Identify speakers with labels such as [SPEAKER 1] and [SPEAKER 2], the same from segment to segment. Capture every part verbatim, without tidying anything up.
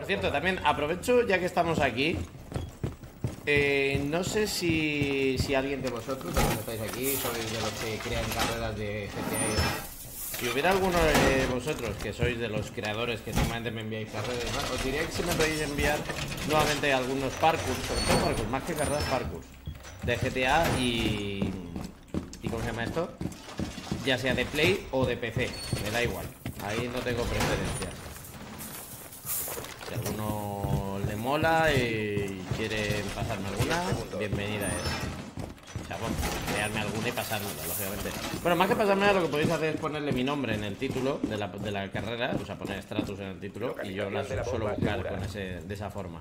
[SPEAKER 1] cierto, también aprovecho ya que estamos aquí. Eh, no sé si, si alguien de vosotros, de los que estáis aquí, sois de los que crean carreras de G T A y demás. Si hubiera alguno de vosotros que sois de los creadores que normalmente me enviáis carreras y demás, os diría que si me podéis enviar nuevamente algunos parkour, sobre todo parkour, más que carreras parkour, de G T A y... ¿Y cómo se llama esto? Ya sea de Play o de P C, me da igual. Ahí no tengo preferencias. Si a alguno le mola y quiere pasarme alguna, bienvenida es. O sea, bueno, crearme alguna y pasármela, lógicamente. Bueno, más que pasármela, lo que podéis hacer es ponerle mi nombre en el título de la, de la carrera. O sea, poner Stratus en el título y yo la suelo buscar con ese, de esa forma.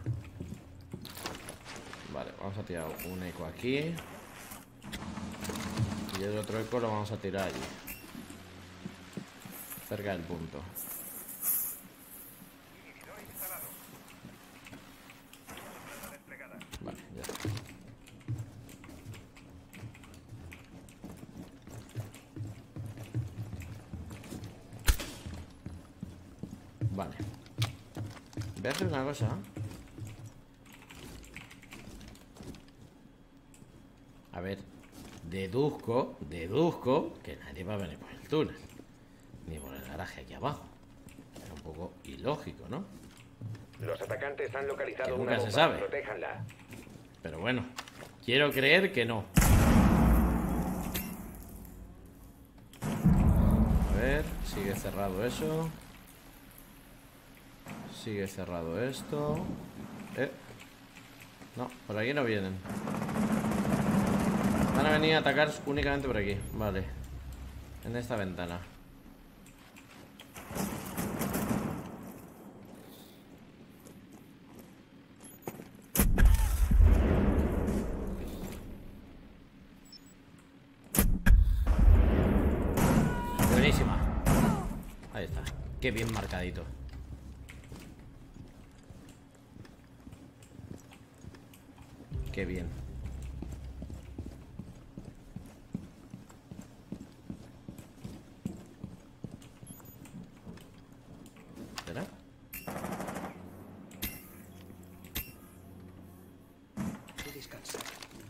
[SPEAKER 1] Vale, vamos a tirar un eco aquí. Y el otro eco lo vamos a tirar allí, cerca del punto. Vale, ya está. Vale. Voy a hacer una cosa. A ver, deduzco, deduzco que nadie va a venir por el túnel, ni por el garaje aquí abajo. Es un poco ilógico, ¿no?
[SPEAKER 2] Los atacantes han localizado
[SPEAKER 1] que nunca
[SPEAKER 2] una
[SPEAKER 1] se
[SPEAKER 2] bomba.
[SPEAKER 1] sabe.
[SPEAKER 2] Protéjanla.
[SPEAKER 1] Pero bueno, quiero creer que no. A ver, sigue cerrado eso. Sigue cerrado esto. Eh. No, por aquí no vienen. Van a venir a atacar únicamente por aquí. Vale. En esta ventana. Buenísima. Ahí está. Qué bien marcadito. Qué bien. ¿Será?
[SPEAKER 3] Descansa.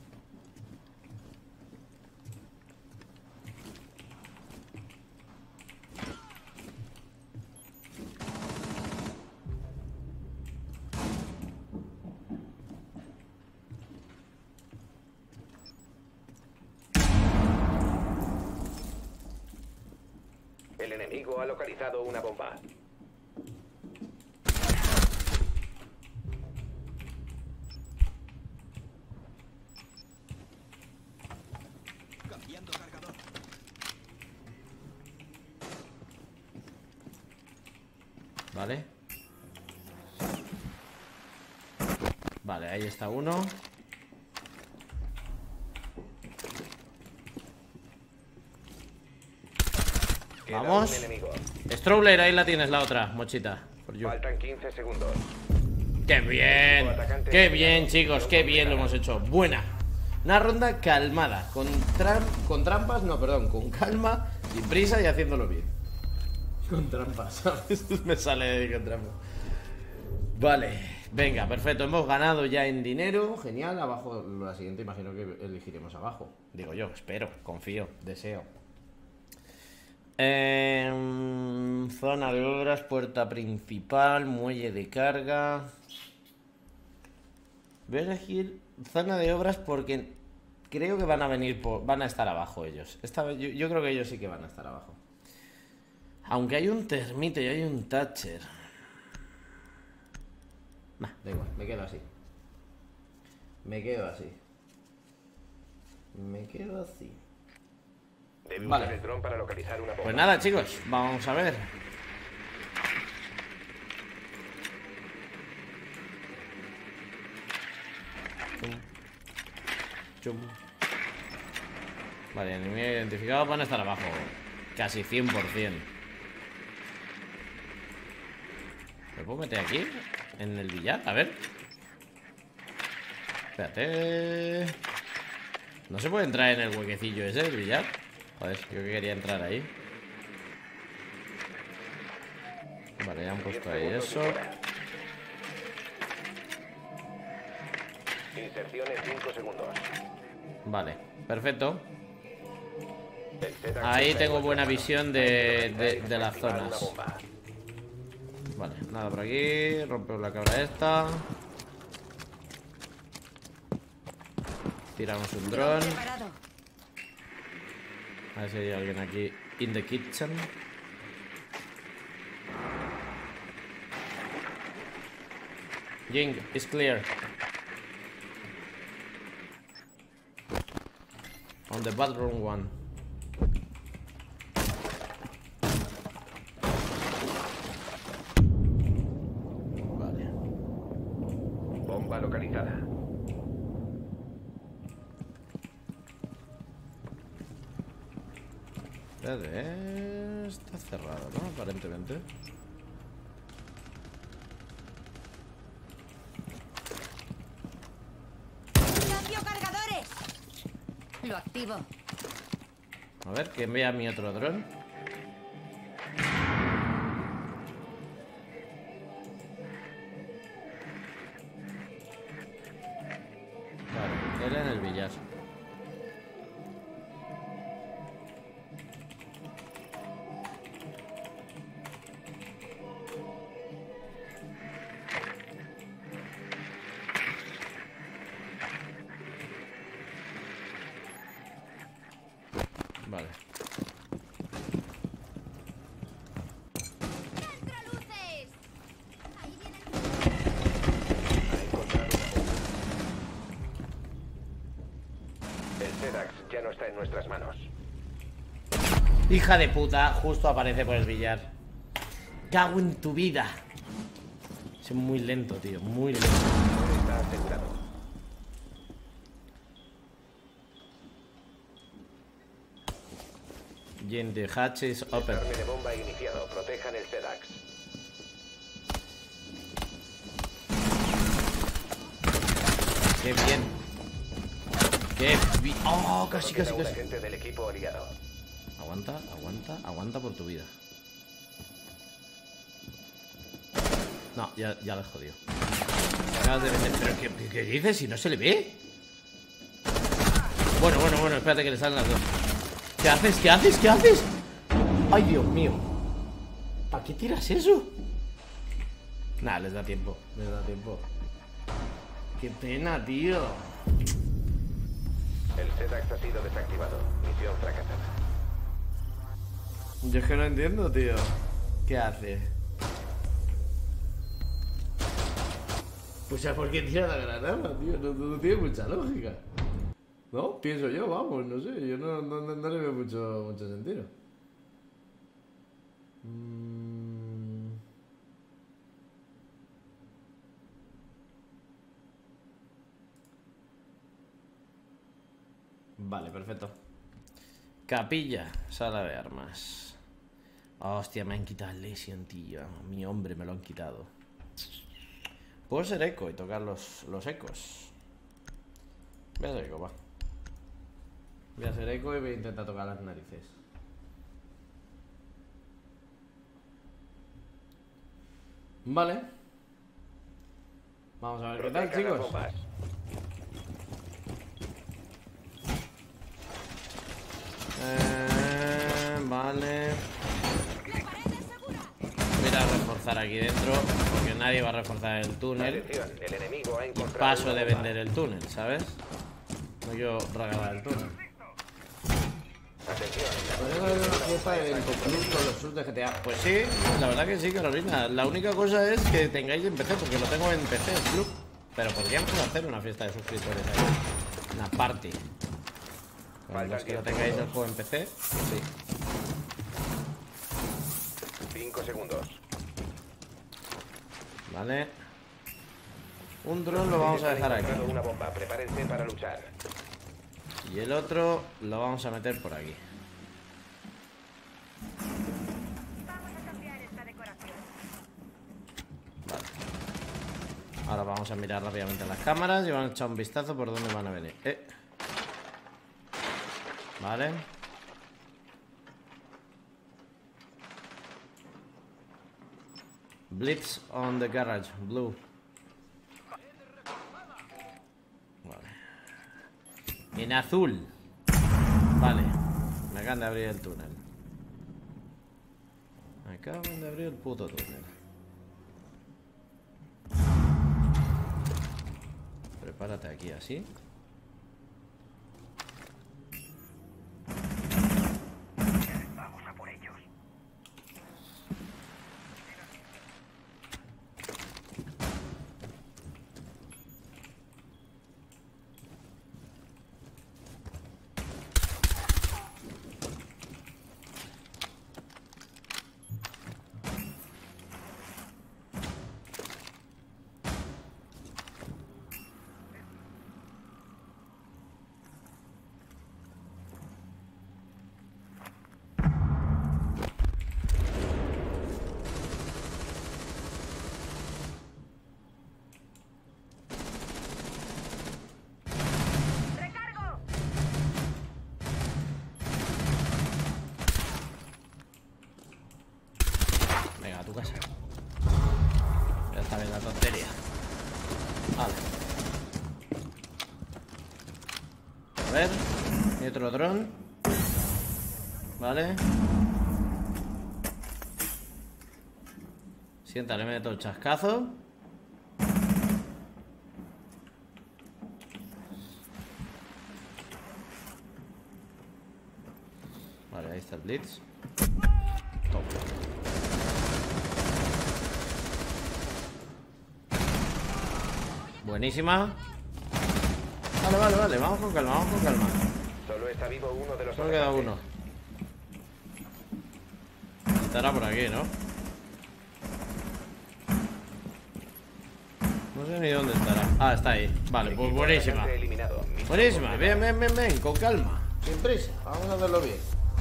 [SPEAKER 2] El enemigo ha localizado una bomba.
[SPEAKER 3] Cambiando cargador.
[SPEAKER 1] Vale. Vale, ahí está uno.
[SPEAKER 2] Queda
[SPEAKER 1] Vamos.
[SPEAKER 2] un enemigo.
[SPEAKER 1] Strowler, ahí la tienes, la otra, mochita. For you.
[SPEAKER 2] Faltan quince segundos.
[SPEAKER 1] ¡Qué bien! ¡Qué bien, chicos! ¡Qué bien lo hemos hecho! Buena. Una ronda calmada. Con, tram con trampas, no, perdón. Con calma, sin prisa y haciéndolo bien. Con trampas, ¿sabes? Me sale de con trampas. Vale. Venga, perfecto. Hemos ganado ya en dinero. Genial. Abajo, la siguiente imagino que elegiremos abajo. Digo yo, espero, confío, deseo. Eh, zona de obras, puerta principal, muelle de carga. Voy a elegir zona de obras porque creo que van a venir por, van a estar abajo ellos. Esta vez yo, yo creo que ellos sí que van a estar abajo. Aunque hay un termito y hay un Thatcher. Nah, da igual, me quedo así. Me quedo así. Me quedo así.
[SPEAKER 2] Debe
[SPEAKER 1] Vale.
[SPEAKER 2] usar el dron para localizar una bomba.
[SPEAKER 1] Pues nada, chicos, vamos a ver. Chum. Chum. Vale, enemigo identificado, van a estar abajo. Casi cien por cien. ¿Me puedo meter aquí? En el billar, a ver. Espérate. No se puede entrar en el huequecillo ese del billar. Joder, yo que quería entrar ahí. Vale, ya han puesto ahí eso.
[SPEAKER 2] Inserción en cinco segundos.
[SPEAKER 1] Vale, perfecto.
[SPEAKER 2] El Z
[SPEAKER 1] Ahí
[SPEAKER 2] está
[SPEAKER 1] tengo
[SPEAKER 2] en
[SPEAKER 1] buena
[SPEAKER 2] vuestras
[SPEAKER 1] visión
[SPEAKER 2] manos.
[SPEAKER 1] de, de,
[SPEAKER 2] Hay que
[SPEAKER 1] de las
[SPEAKER 2] desactivar una
[SPEAKER 1] zonas.
[SPEAKER 2] bomba.
[SPEAKER 1] Vale, nada por aquí. Rompemos la cabra esta. Tiramos un dron.
[SPEAKER 4] Preparado.
[SPEAKER 1] A ver si hay alguien aquí. In the kitchen. Jing, it's clear. On the bathroom one. Vale.
[SPEAKER 2] Bomba localizada.
[SPEAKER 1] Espérate, está cerrado, ¿no? Aparentemente.
[SPEAKER 4] ¡Cambio cargadores! Lo activo.
[SPEAKER 1] A ver, que envía mi otro dron. Vale, él en el billar. Vale.
[SPEAKER 4] ¡Contraluces! Ahí viene el...
[SPEAKER 2] Ha encontrado una bomba. El Zedax ya no está en nuestras manos.
[SPEAKER 1] Hija de puta, justo aparece por el billar. Cago en tu vida. Es muy lento, tío, muy lento.
[SPEAKER 2] Está asegurado.
[SPEAKER 1] Jin, the hatch is open.
[SPEAKER 2] Desarme de bomba iniciado. Protejan el Zedax.
[SPEAKER 1] Qué bien. Qué bien. Oh, casi,
[SPEAKER 2] Queda
[SPEAKER 1] casi,
[SPEAKER 2] un
[SPEAKER 1] casi.
[SPEAKER 2] agente del equipo aliado.
[SPEAKER 1] Aguanta, aguanta, aguanta por tu vida. No, ya, ya le he jodido. Acabas de meter. ¿Pero qué, qué dices? Si no se le ve. Bueno, bueno, bueno, espérate que le salen las dos. ¿Qué haces? ¿Qué haces? ¿Qué haces? Ay, Dios mío. ¿Para qué tiras eso? Nah, les da tiempo. Les da tiempo. Qué pena, tío.
[SPEAKER 2] El Zedax ha sido desactivado. Misión fracasada.
[SPEAKER 1] Yo es que no entiendo, tío. ¿Qué hace? Pues ya, ¿por qué tira la granada, tío? No, no, no tiene mucha lógica. ¿No? Pienso yo, vamos, no sé. Yo no, no, no, no le veo mucho, mucho sentido. Mm. Vale, perfecto. Capilla, sala de armas. Oh, hostia, me han quitado el Lesion, tío. Mi hombre me lo han quitado. Puedo ser eco y tocar los, los ecos. Voy a ser eco, va. Voy a ser eco y voy a intentar tocar las narices. Vale. Vamos a ver qué tal,
[SPEAKER 2] Protejan las
[SPEAKER 1] chicos.
[SPEAKER 2] bombas.
[SPEAKER 1] Eh, vale. Voy a ir a reforzar aquí dentro, porque nadie va a reforzar el túnel.
[SPEAKER 2] Atención, el enemigo ha
[SPEAKER 1] Y
[SPEAKER 2] encontrado
[SPEAKER 1] paso
[SPEAKER 2] una
[SPEAKER 1] de
[SPEAKER 2] bomba.
[SPEAKER 1] vender el túnel, ¿sabes? No quiero regalar el túnel.
[SPEAKER 2] Atención,
[SPEAKER 1] ¿Podrías haber una fiesta en tu club con los subs de G T A? Pues sí, la verdad que sí, Carolina. La única cosa es que tengáis en P C, porque lo tengo en P C, el club. Pero podríamos hacer una fiesta de suscriptores ahí. Una party. Para los que no tengáis el juego en P C, sí.
[SPEAKER 2] cinco segundos.
[SPEAKER 1] Vale. Un dron lo vamos a dejar
[SPEAKER 2] Han
[SPEAKER 1] aquí.
[SPEAKER 2] encontrado una bomba. Prepárense para luchar.
[SPEAKER 1] Y el otro lo vamos a meter por aquí. Vale. Ahora vamos a mirar rápidamente las cámaras y vamos a echar un vistazo por dónde van a venir. Eh. Vale. Blitz on the garage, blue. En azul. Vale. Me acaban de abrir el túnel. Me acaban de abrir el puto túnel. Prepárate aquí así.
[SPEAKER 2] Vamos a por ellos.
[SPEAKER 1] Venga, a tu casa. Ya está bien la tontería. Vale. A ver. Y otro dron. Vale. Sienta, le meto el chascazo. Vale, ahí está el blitz. Toma. Buenísima. Vale, vale, vale. Vamos con calma, vamos con calma.
[SPEAKER 2] Solo está vivo uno de los
[SPEAKER 1] Solo queda
[SPEAKER 2] atacantes.
[SPEAKER 1] uno. Estará por aquí, ¿no? No sé ni dónde estará. Ah, está ahí. Vale, pues
[SPEAKER 2] Equipo
[SPEAKER 1] buenísima.
[SPEAKER 2] atacante eliminado. Misión
[SPEAKER 1] Buenísima.
[SPEAKER 2] completada.
[SPEAKER 1] Bien, bien, bien, bien. Con calma. Sin prisa. Vamos a hacerlo bien.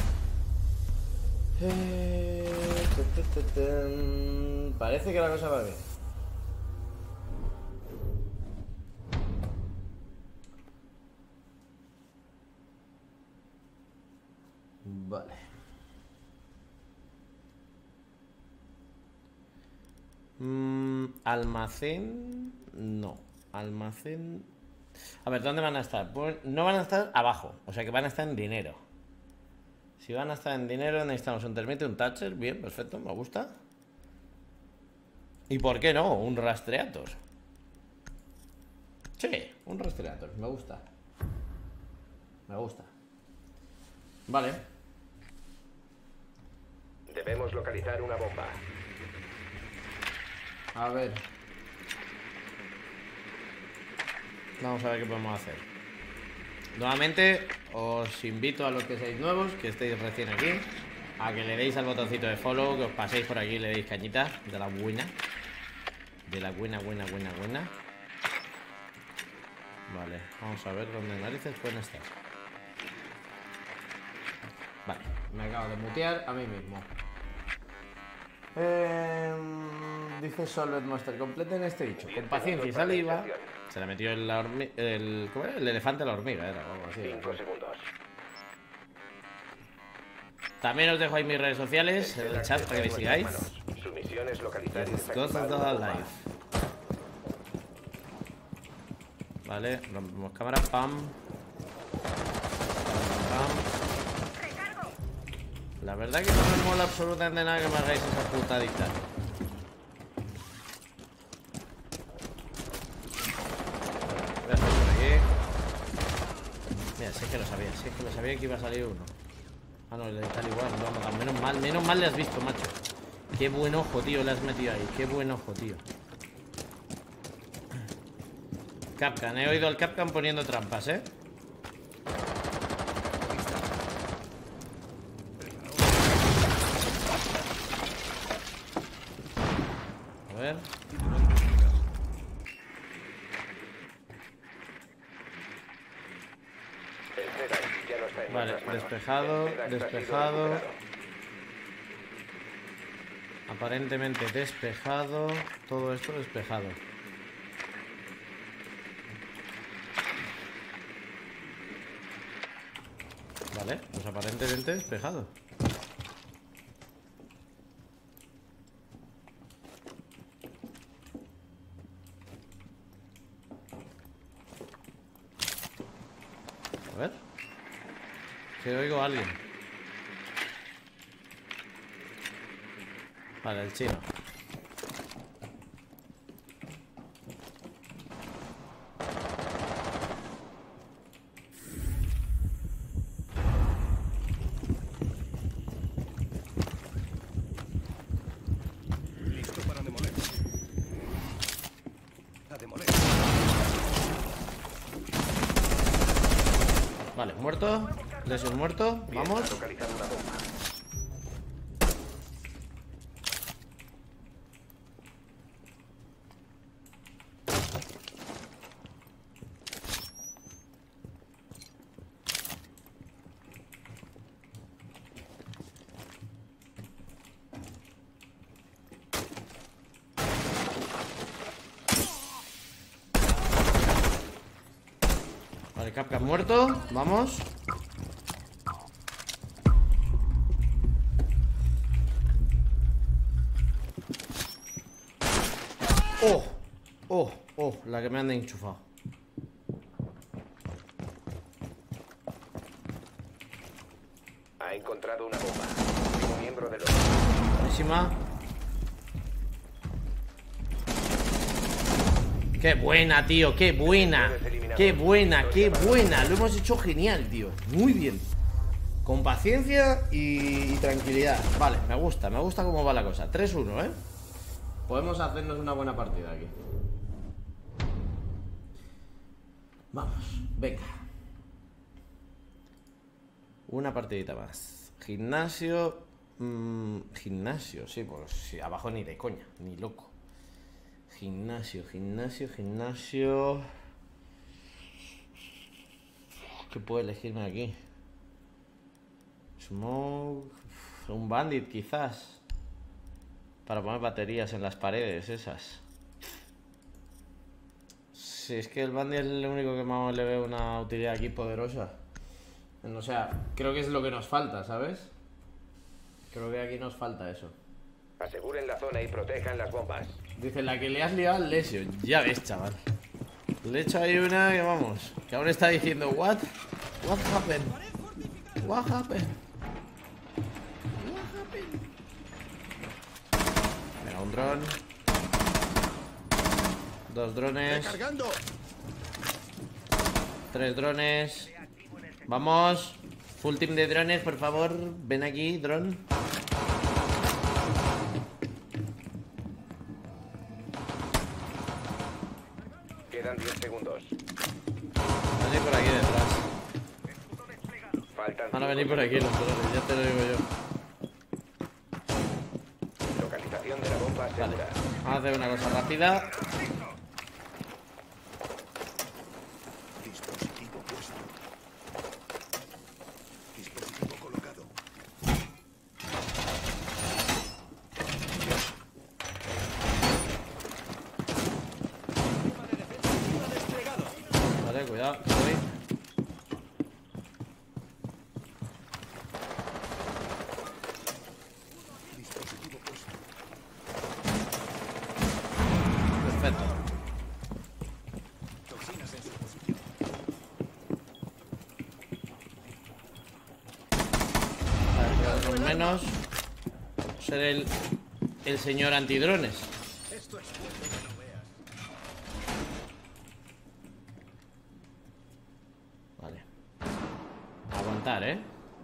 [SPEAKER 1] Eh, tu, tu, tu, tu. Parece que la cosa va bien. Vale. Mm, almacén. No. Almacén. A ver, ¿dónde van a estar? Pues no van a estar abajo. O sea que van a estar en dinero. Si van a estar en dinero, necesitamos un termite, un Thatcher. Bien, perfecto, me gusta. ¿Y por qué no? Un rastreator. Sí, un rastreator, me gusta. Me gusta. Vale.
[SPEAKER 2] Debemos localizar una bomba.
[SPEAKER 1] A ver. Vamos a ver qué podemos hacer. Nuevamente, os invito a los que seáis nuevos, que estéis recién aquí, a que le deis al botoncito de follow, que os paséis por aquí y le deis cañita de la buena. De la buena, buena, buena, buena. Vale, vamos a ver dónde narices pueden estar. Vale, me acabo de mutear a mí mismo. Eh, dice Solvet Monster, completen este dicho. Con paciencia y saliva. Se le metió el, la hormi- el, ¿cómo era? El elefante a la hormiga, era o algo así.
[SPEAKER 2] Cinco segundos.
[SPEAKER 1] También os dejo ahí mis redes sociales, en el chat para que me sigáis.
[SPEAKER 2] Su misión es localizar y
[SPEAKER 1] Cosas
[SPEAKER 2] desactivar
[SPEAKER 1] de
[SPEAKER 2] una
[SPEAKER 1] la
[SPEAKER 2] bomba.
[SPEAKER 1] live. Vale, rompemos cámara, pam. Pam. La verdad que no me mola absolutamente nada que me hagáis esa putadita. Voy a hacer por aquí. Mira, si es que lo sabía, si es que lo sabía que iba a salir uno. Ah, no, el de tal igual, no, no, menos mal, menos mal le has visto, macho. Qué buen ojo, tío, le has metido ahí, qué buen ojo, tío. Capcan, he oído al Capcan poniendo trampas, ¿eh? A ver.
[SPEAKER 2] El Jedi ya no está en
[SPEAKER 1] Vale,
[SPEAKER 2] nuestras manos.
[SPEAKER 1] despejado,
[SPEAKER 2] El Jedi ha sido
[SPEAKER 1] despejado.
[SPEAKER 2] recuperado.
[SPEAKER 1] Aparentemente despejado. Todo esto despejado. Vale, pues aparentemente despejado. A ver. Que oigo a alguien. Vale, el chino.
[SPEAKER 3] Listo para demoler. A demoler.
[SPEAKER 1] Vale, muerto. Lesion muerto. Vamos.
[SPEAKER 2] Ha localizado una bomba.
[SPEAKER 1] Vale, Capcom muerto. Vamos. Oh, oh, oh, la que me han enchufado.
[SPEAKER 2] Ha encontrado una bomba. Como miembro de los...
[SPEAKER 1] Buenísima. Qué buena, tío, qué buena. Qué buena, qué buena. Lo hemos hecho genial, tío. Muy bien. Con paciencia y, y tranquilidad. Vale, me gusta, me gusta cómo va la cosa. tres uno, ¿eh? Podemos hacernos una buena partida aquí. Vamos, venga. Una partidita más. Gimnasio. Mmm, gimnasio, sí, pues sí, abajo ni de coña, ni loco. Gimnasio, gimnasio, gimnasio. ¿Qué puedo elegirme aquí? Smoke. Un bandit, quizás. Para poner baterías en las paredes, esas. Si es que el bandit es el único que más le veo una utilidad aquí poderosa. O sea, creo que es lo que nos falta, ¿sabes? Creo que aquí nos falta eso.
[SPEAKER 2] Aseguren la zona y protejan las bombas.
[SPEAKER 1] Dice, la que le has liado al Lesion. Ya ves, chaval. Le he hecho ahí una que vamos. Que aún está diciendo, what? What happened? What happened? What happened? Venga, un dron. Dos drones.
[SPEAKER 3] ¡Recargando!
[SPEAKER 1] Tres drones. Vamos. Full team de drones, por favor. Ven aquí, dron.
[SPEAKER 2] Quedan diez segundos.
[SPEAKER 1] Van a venir por aquí detrás.
[SPEAKER 2] Faltan
[SPEAKER 1] Van a
[SPEAKER 2] cinco
[SPEAKER 1] venir por aquí los
[SPEAKER 2] segundos.
[SPEAKER 1] drones, ya te lo digo yo.
[SPEAKER 2] Localización de la bomba
[SPEAKER 1] Vale.
[SPEAKER 2] segura.
[SPEAKER 1] Vamos a hacer una cosa rápida.
[SPEAKER 3] Dispositivo puesto. Dispositivo colocado.
[SPEAKER 1] Vale, cuidado, que voy.
[SPEAKER 3] Dispositivo puesto.
[SPEAKER 1] Perfecto.
[SPEAKER 3] Toxinas en su posición.
[SPEAKER 1] A ver, quedamos menos. Ser el, el señor antidrones.
[SPEAKER 3] Esto es fuerte que lo veas.
[SPEAKER 1] Vale. Aguantar, ¿eh?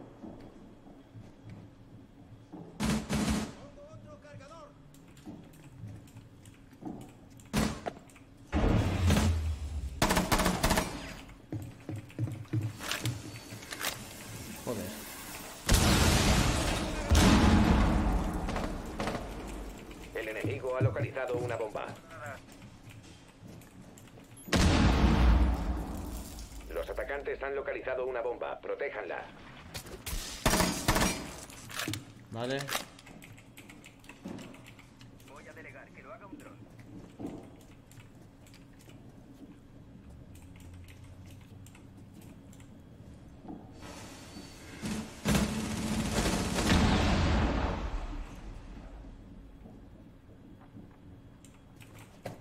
[SPEAKER 1] Joder.
[SPEAKER 2] El enemigo ha localizado una bomba. Los atacantes han localizado una bomba. Protéjanla.
[SPEAKER 1] Vale.
[SPEAKER 2] Voy a delegar que lo haga un dron.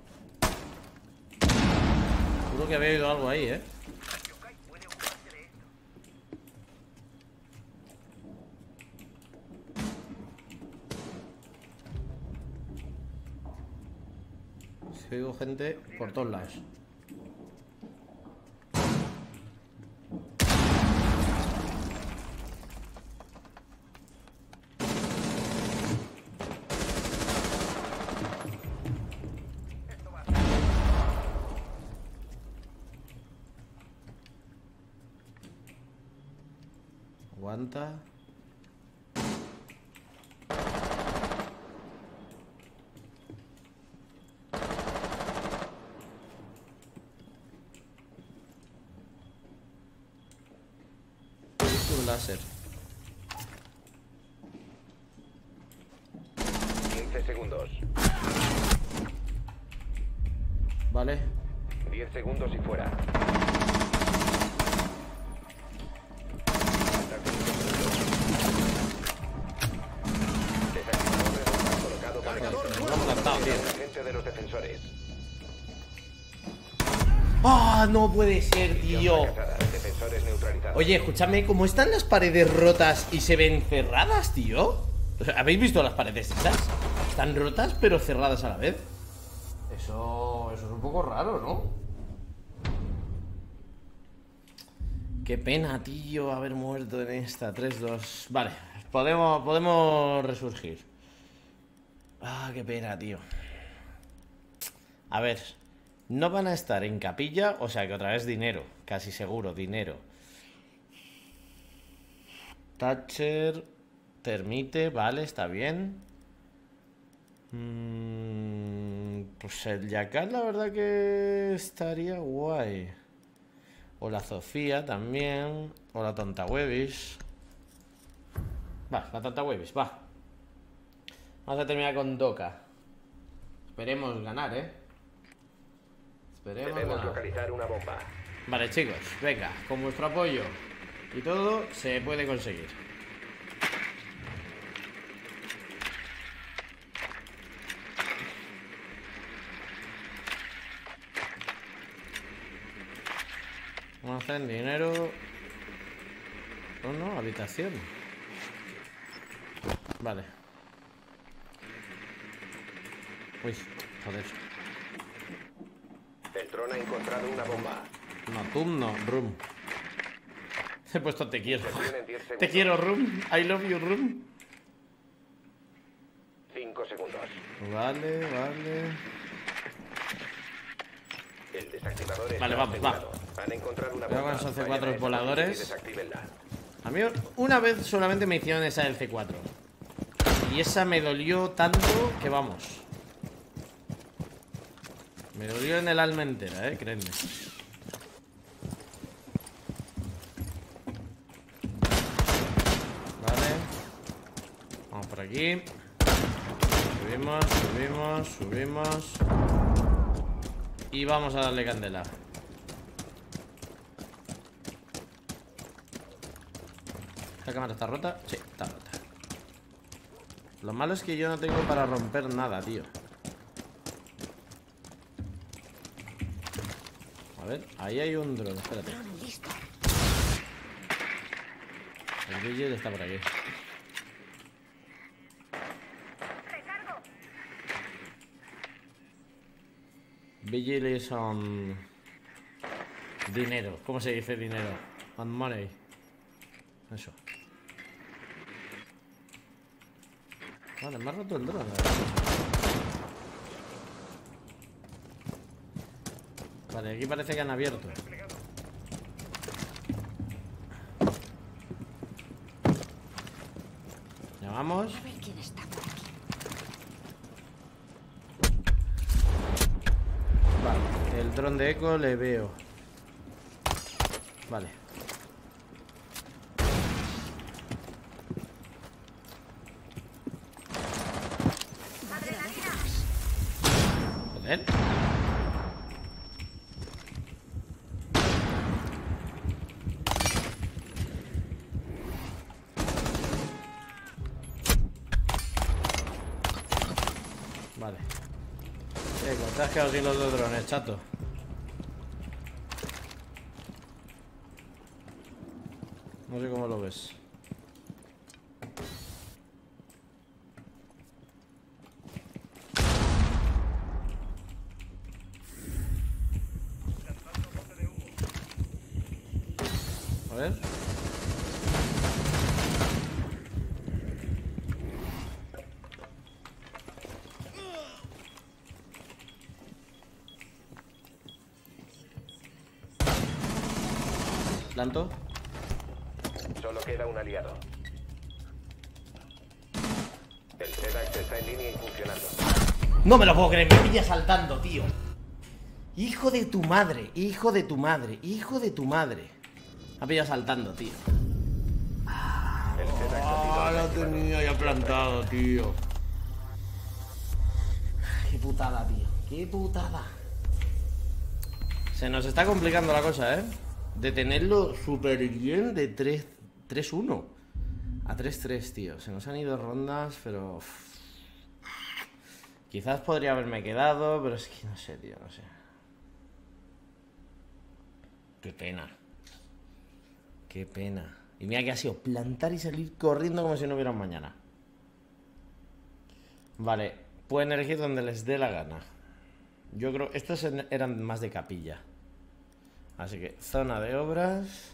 [SPEAKER 1] Seguro que había oído algo ahí, ¿eh?
[SPEAKER 2] Yokai puede ocuparse de esto.
[SPEAKER 1] Que oigo gente por todos lados. Aguanta. Un láser.
[SPEAKER 2] quince segundos.
[SPEAKER 1] Vale.
[SPEAKER 2] diez segundos y fuera. Desactivador de bomba colocado para
[SPEAKER 3] Cargador
[SPEAKER 2] el
[SPEAKER 3] fuera.
[SPEAKER 1] Vamos lanzado, tío.
[SPEAKER 2] agente de los defensores.
[SPEAKER 1] ¡Ah! No puede ser, tío.
[SPEAKER 2] Fracasada. Defensores neutralizados.
[SPEAKER 1] Oye, escúchame, ¿cómo están las paredes rotas y se ven cerradas, tío? O sea, ¿habéis visto las paredes esas? Están rotas pero cerradas a la vez. Eso, eso es un poco raro, ¿no? Qué pena, tío, haber muerto en esta. tres dos. Vale, podemos, podemos resurgir. Ah, qué pena, tío. A ver, no van a estar en capilla, o sea que otra vez dinero. Casi seguro, dinero. Thatcher, termite, vale, está bien. Mm, pues el Yakal, la verdad que estaría guay. O la Sofía también. O la Tonta Huevis. Va, la Tonta Huevis, va. Vamos a terminar con Doka. Esperemos ganar, ¿eh? Esperemos
[SPEAKER 2] Debemos
[SPEAKER 1] ganar.
[SPEAKER 2] localizar una bomba.
[SPEAKER 1] Vale, chicos, venga, con vuestro apoyo y todo se puede conseguir. Vamos a hacer dinero. Oh, no, habitación. Vale. Uy, joder.
[SPEAKER 2] El dron ha encontrado una bomba.
[SPEAKER 1] No, Tum no, Room. He puesto te quiero.
[SPEAKER 2] Tienen diez segundos.
[SPEAKER 1] Te quiero, Room. I love you, Room.
[SPEAKER 2] cinco segundos.
[SPEAKER 1] Vale, vale.
[SPEAKER 2] El desactivador está
[SPEAKER 1] Vale, vamos,
[SPEAKER 2] asegurado. Han encontrado una
[SPEAKER 1] Cuidado
[SPEAKER 2] bomba.
[SPEAKER 1] con esos C
[SPEAKER 2] Vayan
[SPEAKER 1] cuatro
[SPEAKER 2] a esa
[SPEAKER 1] voladores.
[SPEAKER 2] y desactívenla.
[SPEAKER 1] A mí una vez solamente me hicieron esa del C cuatro. Y esa me dolió tanto que vamos. Me dolió en el alma entera, eh, créanme. Vale. Vamos por aquí. Subimos, subimos, subimos. Y vamos a darle candela. ¿La cámara está rota? Sí, está rota. Lo malo es que yo no tengo para romper nada, tío. A ver, ahí hay un dron, espérate. El Vigil está por aquí. Vigil es on... dinero. ¿Cómo se dice dinero? On money. Eso. Vale, me ha roto el dron. Vale, aquí parece que han abierto. Llamamos.
[SPEAKER 4] A ver quién está por aquí.
[SPEAKER 1] Vale, el dron de eco le veo. Vale. Joder. Vale. Eh, ¿cómo te has quedado sin los dos drones, chato? No sé cómo lo ves. A ver. Planto.
[SPEAKER 2] Solo queda un aliado. El Sedax está en línea y funcionando.
[SPEAKER 1] No me lo puedo creer, me pilla saltando, tío. Hijo de tu madre, hijo de tu madre, hijo de tu madre. Me ha pillado saltando, tío.
[SPEAKER 2] El Sedax
[SPEAKER 1] Ah, lo tenía ya plantado, tío. Qué putada, tío. Qué putada. Se nos está complicando la cosa, ¿eh? De tenerlo súper bien de tres uno a tres tres, tío. Se nos han ido rondas, pero... Uff. Quizás podría haberme quedado, pero es que no sé, tío, no sé. Qué pena. Qué pena. Y mira que ha sido plantar y salir corriendo como si no hubiera un mañana. Vale, pueden elegir donde les dé la gana. Yo creo... Estos eran más de capilla. Así que zona de obras.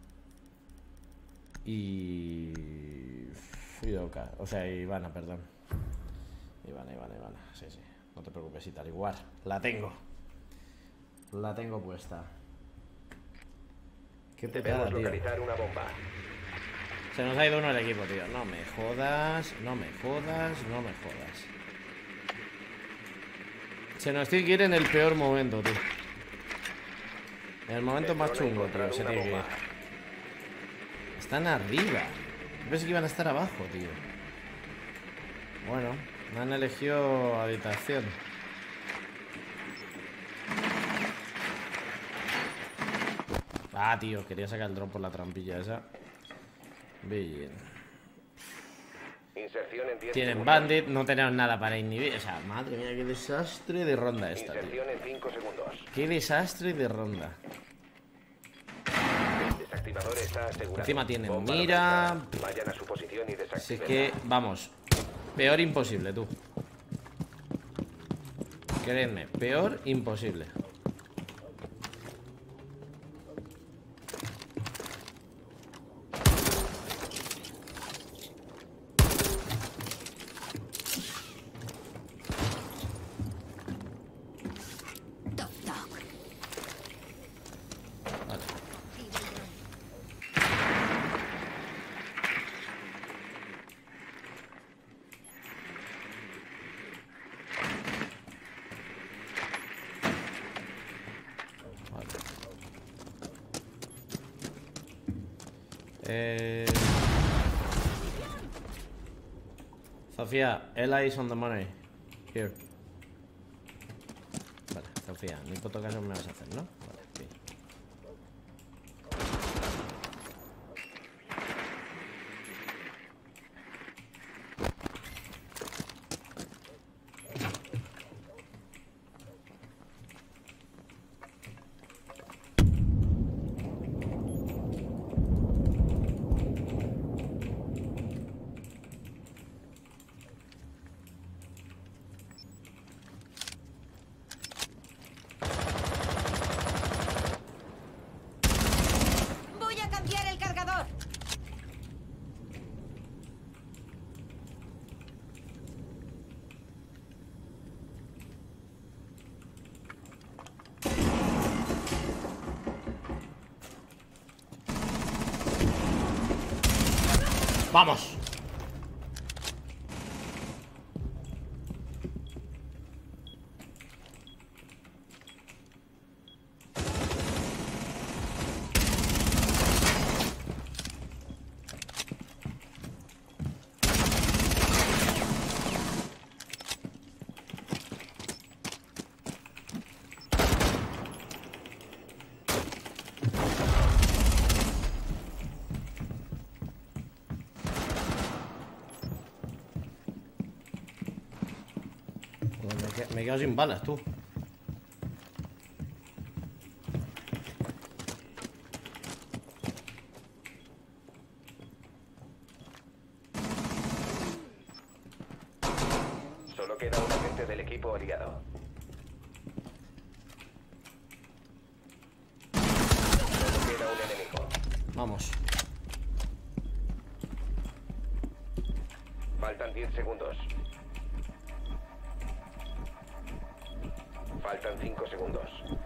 [SPEAKER 1] Y... Fidoca. O sea, Ivana, perdón. Ivana, Ivana, Ivana. Sí, sí. No te preocupes, y tal. Igual. La tengo. La tengo puesta. Qué putada,
[SPEAKER 2] Debemos
[SPEAKER 1] tío.
[SPEAKER 2] localizar una bomba.
[SPEAKER 1] Se nos ha ido uno del equipo, tío. No me jodas, no me jodas, no me jodas. Se nos tiene que ir en el peor momento, tío. En el momento más chungo, tío. Se tiene que ir. Están arriba. Yo pensé que iban a estar abajo, tío. Bueno, han elegido habitación. Ah, tío, quería sacar el dron por la trampilla esa. Bien.
[SPEAKER 2] Inserción en diez
[SPEAKER 1] Tienen
[SPEAKER 2] segundos.
[SPEAKER 1] bandit, no tenemos nada para inhibir. O sea, madre mía, qué desastre de ronda esta, tío.
[SPEAKER 2] Inserción en cinco segundos.
[SPEAKER 1] Qué desastre de ronda.
[SPEAKER 2] El desactivador está asegurado.
[SPEAKER 1] Encima tienen
[SPEAKER 2] Bomba
[SPEAKER 1] mira.
[SPEAKER 2] localizada. Vayan a su posición y
[SPEAKER 1] Si es
[SPEAKER 2] desactívenla.
[SPEAKER 1] que, vamos, peor imposible, tú. Créeme, peor imposible.
[SPEAKER 4] Toc, toc.
[SPEAKER 1] Vale. Vale. Eh... Sofía, Ella is on the money. Here. Vale, Sofía, ni puto caso me vas a hacer, ¿no? Vale, sí.
[SPEAKER 4] Voy a cambiar el cargador.
[SPEAKER 1] ¡Vamos! Joder, Me que- me he quedado sin balas, tú.
[SPEAKER 2] Solo queda un agente del equipo aliado. Solo queda un enemigo.
[SPEAKER 1] Vamos.
[SPEAKER 2] Faltan diez segundos. Faltan cinco segundos.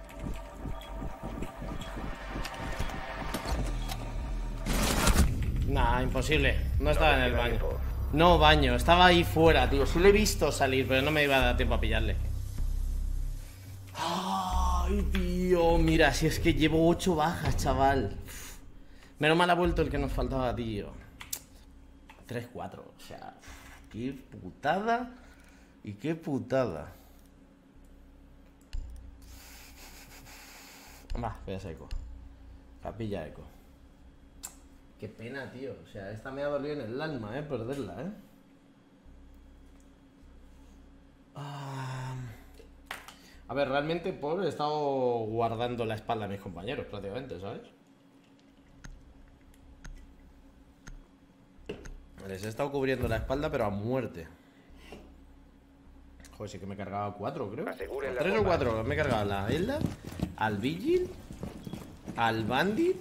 [SPEAKER 1] Nah, imposible. No estaba en el
[SPEAKER 2] queda
[SPEAKER 1] baño.
[SPEAKER 2] tiempo.
[SPEAKER 1] No baño, estaba ahí fuera, tío. Sí lo he visto salir, pero no me iba a dar tiempo a pillarle. Ay, tío. Mira, si es que llevo ocho bajas, chaval. Menos mal ha vuelto el que nos faltaba, tío. tres cuatro, o sea, qué putada. Y qué putada. Va, voy a hacer eco. Capilla eco. Qué pena, tío. O sea, esta me ha dolido en el alma, eh, perderla, eh. Ah. A ver, realmente, pobre, he estado guardando la espalda a mis compañeros, prácticamente, ¿sabes? Les he estado cubriendo la espalda, pero a muerte. Joder, sí que me he cargado a cuatro, creo.
[SPEAKER 2] Aseguren la
[SPEAKER 1] Tres o
[SPEAKER 2] bomba.
[SPEAKER 1] cuatro. Me he cargado a la Elda, al Vigil, al Bandit.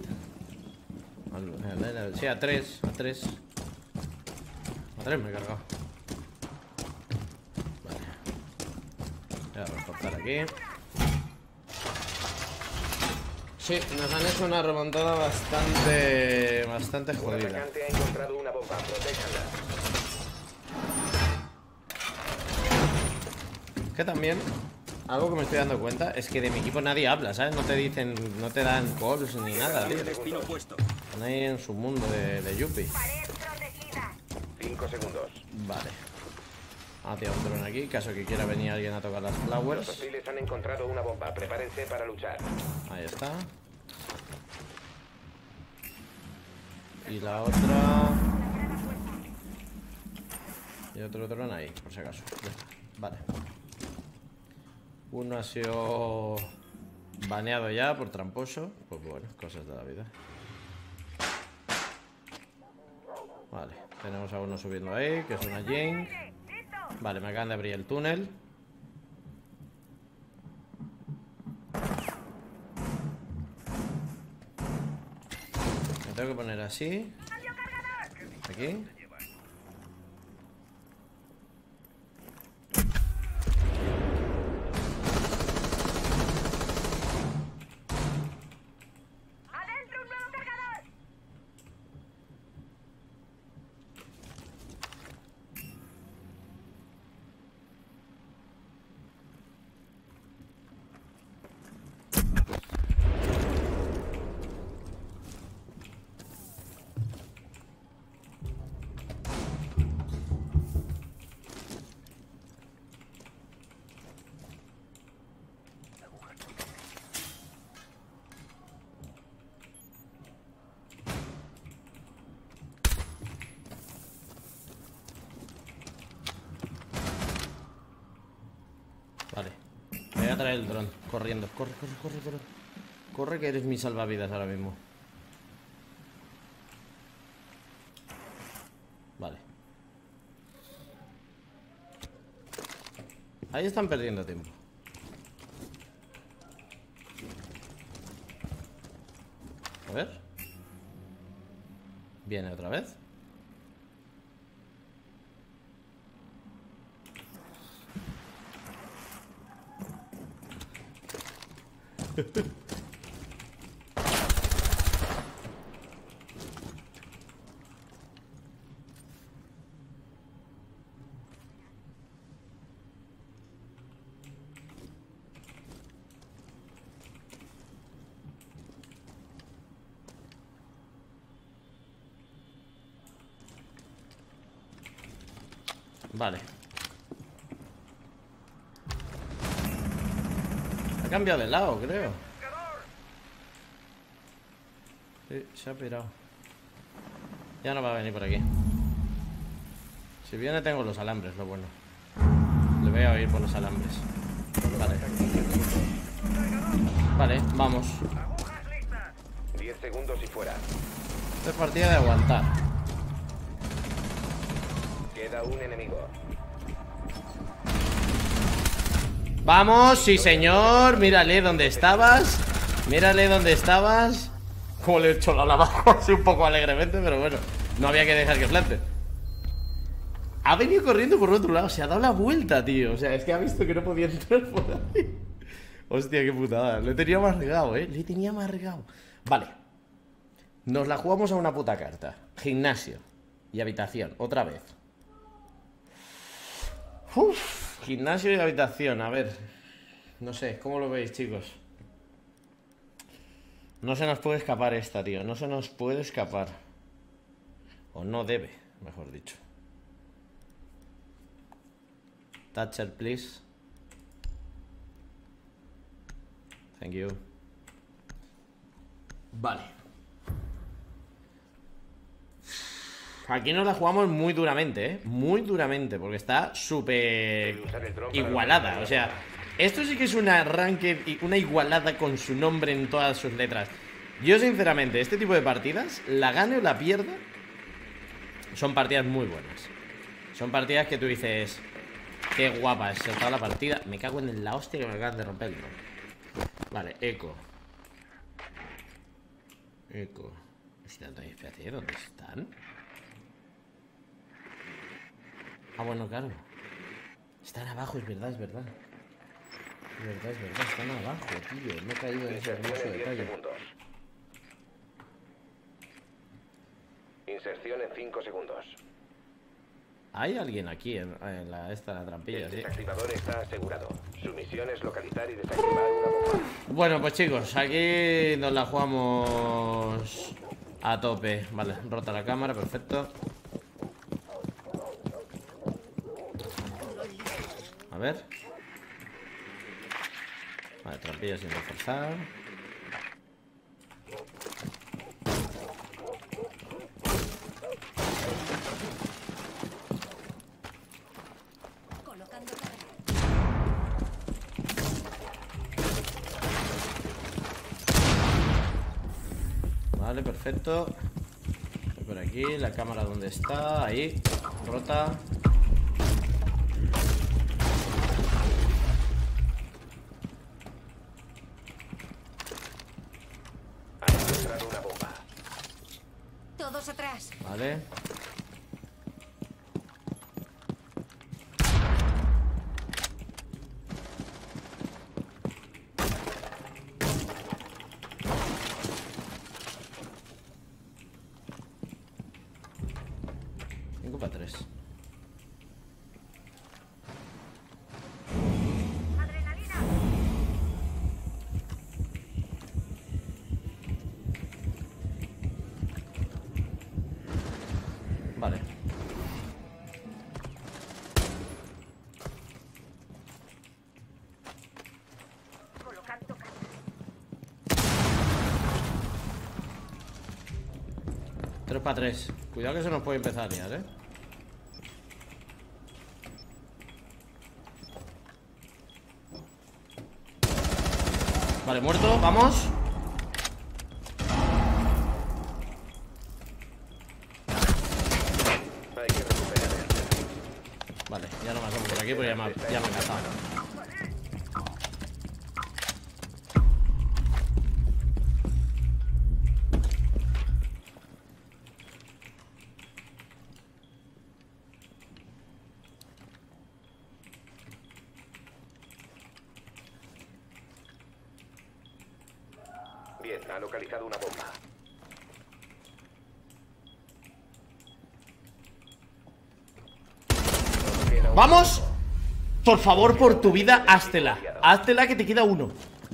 [SPEAKER 1] Al, sí, a tres. A tres. A tres me he cargado. Vale. Voy a reforzar aquí. Sí, nos han hecho una remontada bastante. Bastante
[SPEAKER 2] Un
[SPEAKER 1] jodida.
[SPEAKER 2] atacante ha encontrado una bomba. Protéjanla.
[SPEAKER 1] Que también, algo que me estoy dando cuenta es que de mi equipo nadie habla, ¿sabes? No te dicen, no te dan calls ni nada, tío.
[SPEAKER 3] Destino puesto.
[SPEAKER 1] Están ahí en su mundo de, de Yuppie.
[SPEAKER 2] Cinco segundos.
[SPEAKER 1] Vale. Ah, tío, un dron aquí, caso que quiera venir alguien a tocar las
[SPEAKER 2] Los
[SPEAKER 1] flowers.
[SPEAKER 2] hostiles han encontrado una bomba. Prepárense para luchar.
[SPEAKER 1] Ahí está. Y la otra. Y otro dron ahí, por si acaso. Ya está. Vale. Uno ha sido baneado ya por tramposo. Pues bueno, cosas de la vida. Vale, tenemos a uno subiendo ahí, que es una Jink. Vale, me acaban de abrir el túnel. Me tengo que poner así. Aquí. Vale, me voy a traer el dron, corriendo. Corre, corre, corre, corre. Corre, que eres mi salvavidas ahora mismo. Vale. Ahí están perdiendo tiempo. A ver. Viene otra vez. Vale. Ha cambiado de lado, creo. Sí, se ha pirado. Ya no va a venir por aquí. Si viene tengo los alambres, lo bueno. Le voy a oír por los alambres. Vale. Vale, vamos.
[SPEAKER 2] Diez segundos y fuera.
[SPEAKER 1] Esta es partida de aguantar.
[SPEAKER 2] Queda un enemigo.
[SPEAKER 1] Vamos, sí señor. Mírale dónde estabas. Mírale dónde estabas. Como le he hecho la abajo así un poco alegremente, pero bueno, no había que dejar que plante. Ha venido corriendo por otro lado, se ha dado la vuelta, tío. O sea, es que ha visto que no podía entrar por ahí. Hostia, qué putada. Le tenía más regado, eh. Le tenía más regado. Vale. Nos la jugamos a una puta carta. Gimnasio y habitación, otra vez. Uf, gimnasio y habitación, a ver. No sé, ¿cómo lo veis, chicos? No se nos puede escapar esta, tío. No se nos puede escapar. O no debe, mejor dicho. Thatcher, please. Thank you. Vale. Aquí nos la jugamos muy duramente, ¿eh? Muy duramente, porque está súper igualada. O sea, esto sí que es un arranque, una igualada con su nombre en todas sus letras. Yo, sinceramente, este tipo de partidas, la gane o la pierda, son partidas muy buenas. Son partidas que tú dices, qué guapa es toda la partida. Me cago en la hostia que me acaban de romper el nombre. Vale, eco. Eco. Espérate, ¿dónde están? Ah, bueno, claro. Están abajo, es verdad, es verdad. Es verdad, es verdad, están abajo, tío. No he caído en ese hermoso detalle.
[SPEAKER 2] Inserción en cinco segundos.
[SPEAKER 1] Hay alguien aquí en, en la, esta la trampilla,
[SPEAKER 2] El
[SPEAKER 1] sí.
[SPEAKER 2] desactivador está asegurado. Su misión es localizar y desactivar una bomba.
[SPEAKER 1] Bueno, pues chicos, aquí nos la jugamos a tope. Vale, rota la cámara, perfecto. A ver. Vale, trampilla sin reforzar. Vale, perfecto. Voy por aquí, la cámara donde está, ahí, rota.
[SPEAKER 2] Ha encontrado una bomba.
[SPEAKER 4] Todos atrás.
[SPEAKER 1] Vale. cinco para tres. Vale. tres para tres. Cuidado que se nos puede empezar a liar, ¿eh? Vale, muerto, vamos.
[SPEAKER 2] Hay que recuperar el...
[SPEAKER 1] Vale, ya no me hacemos por aquí porque ya me, ya me he cansado.
[SPEAKER 2] Bien, ha localizado una bomba. Queda un-
[SPEAKER 1] ¡Vamos! Por favor, por tu vida, háztela. Háztela que te queda uno.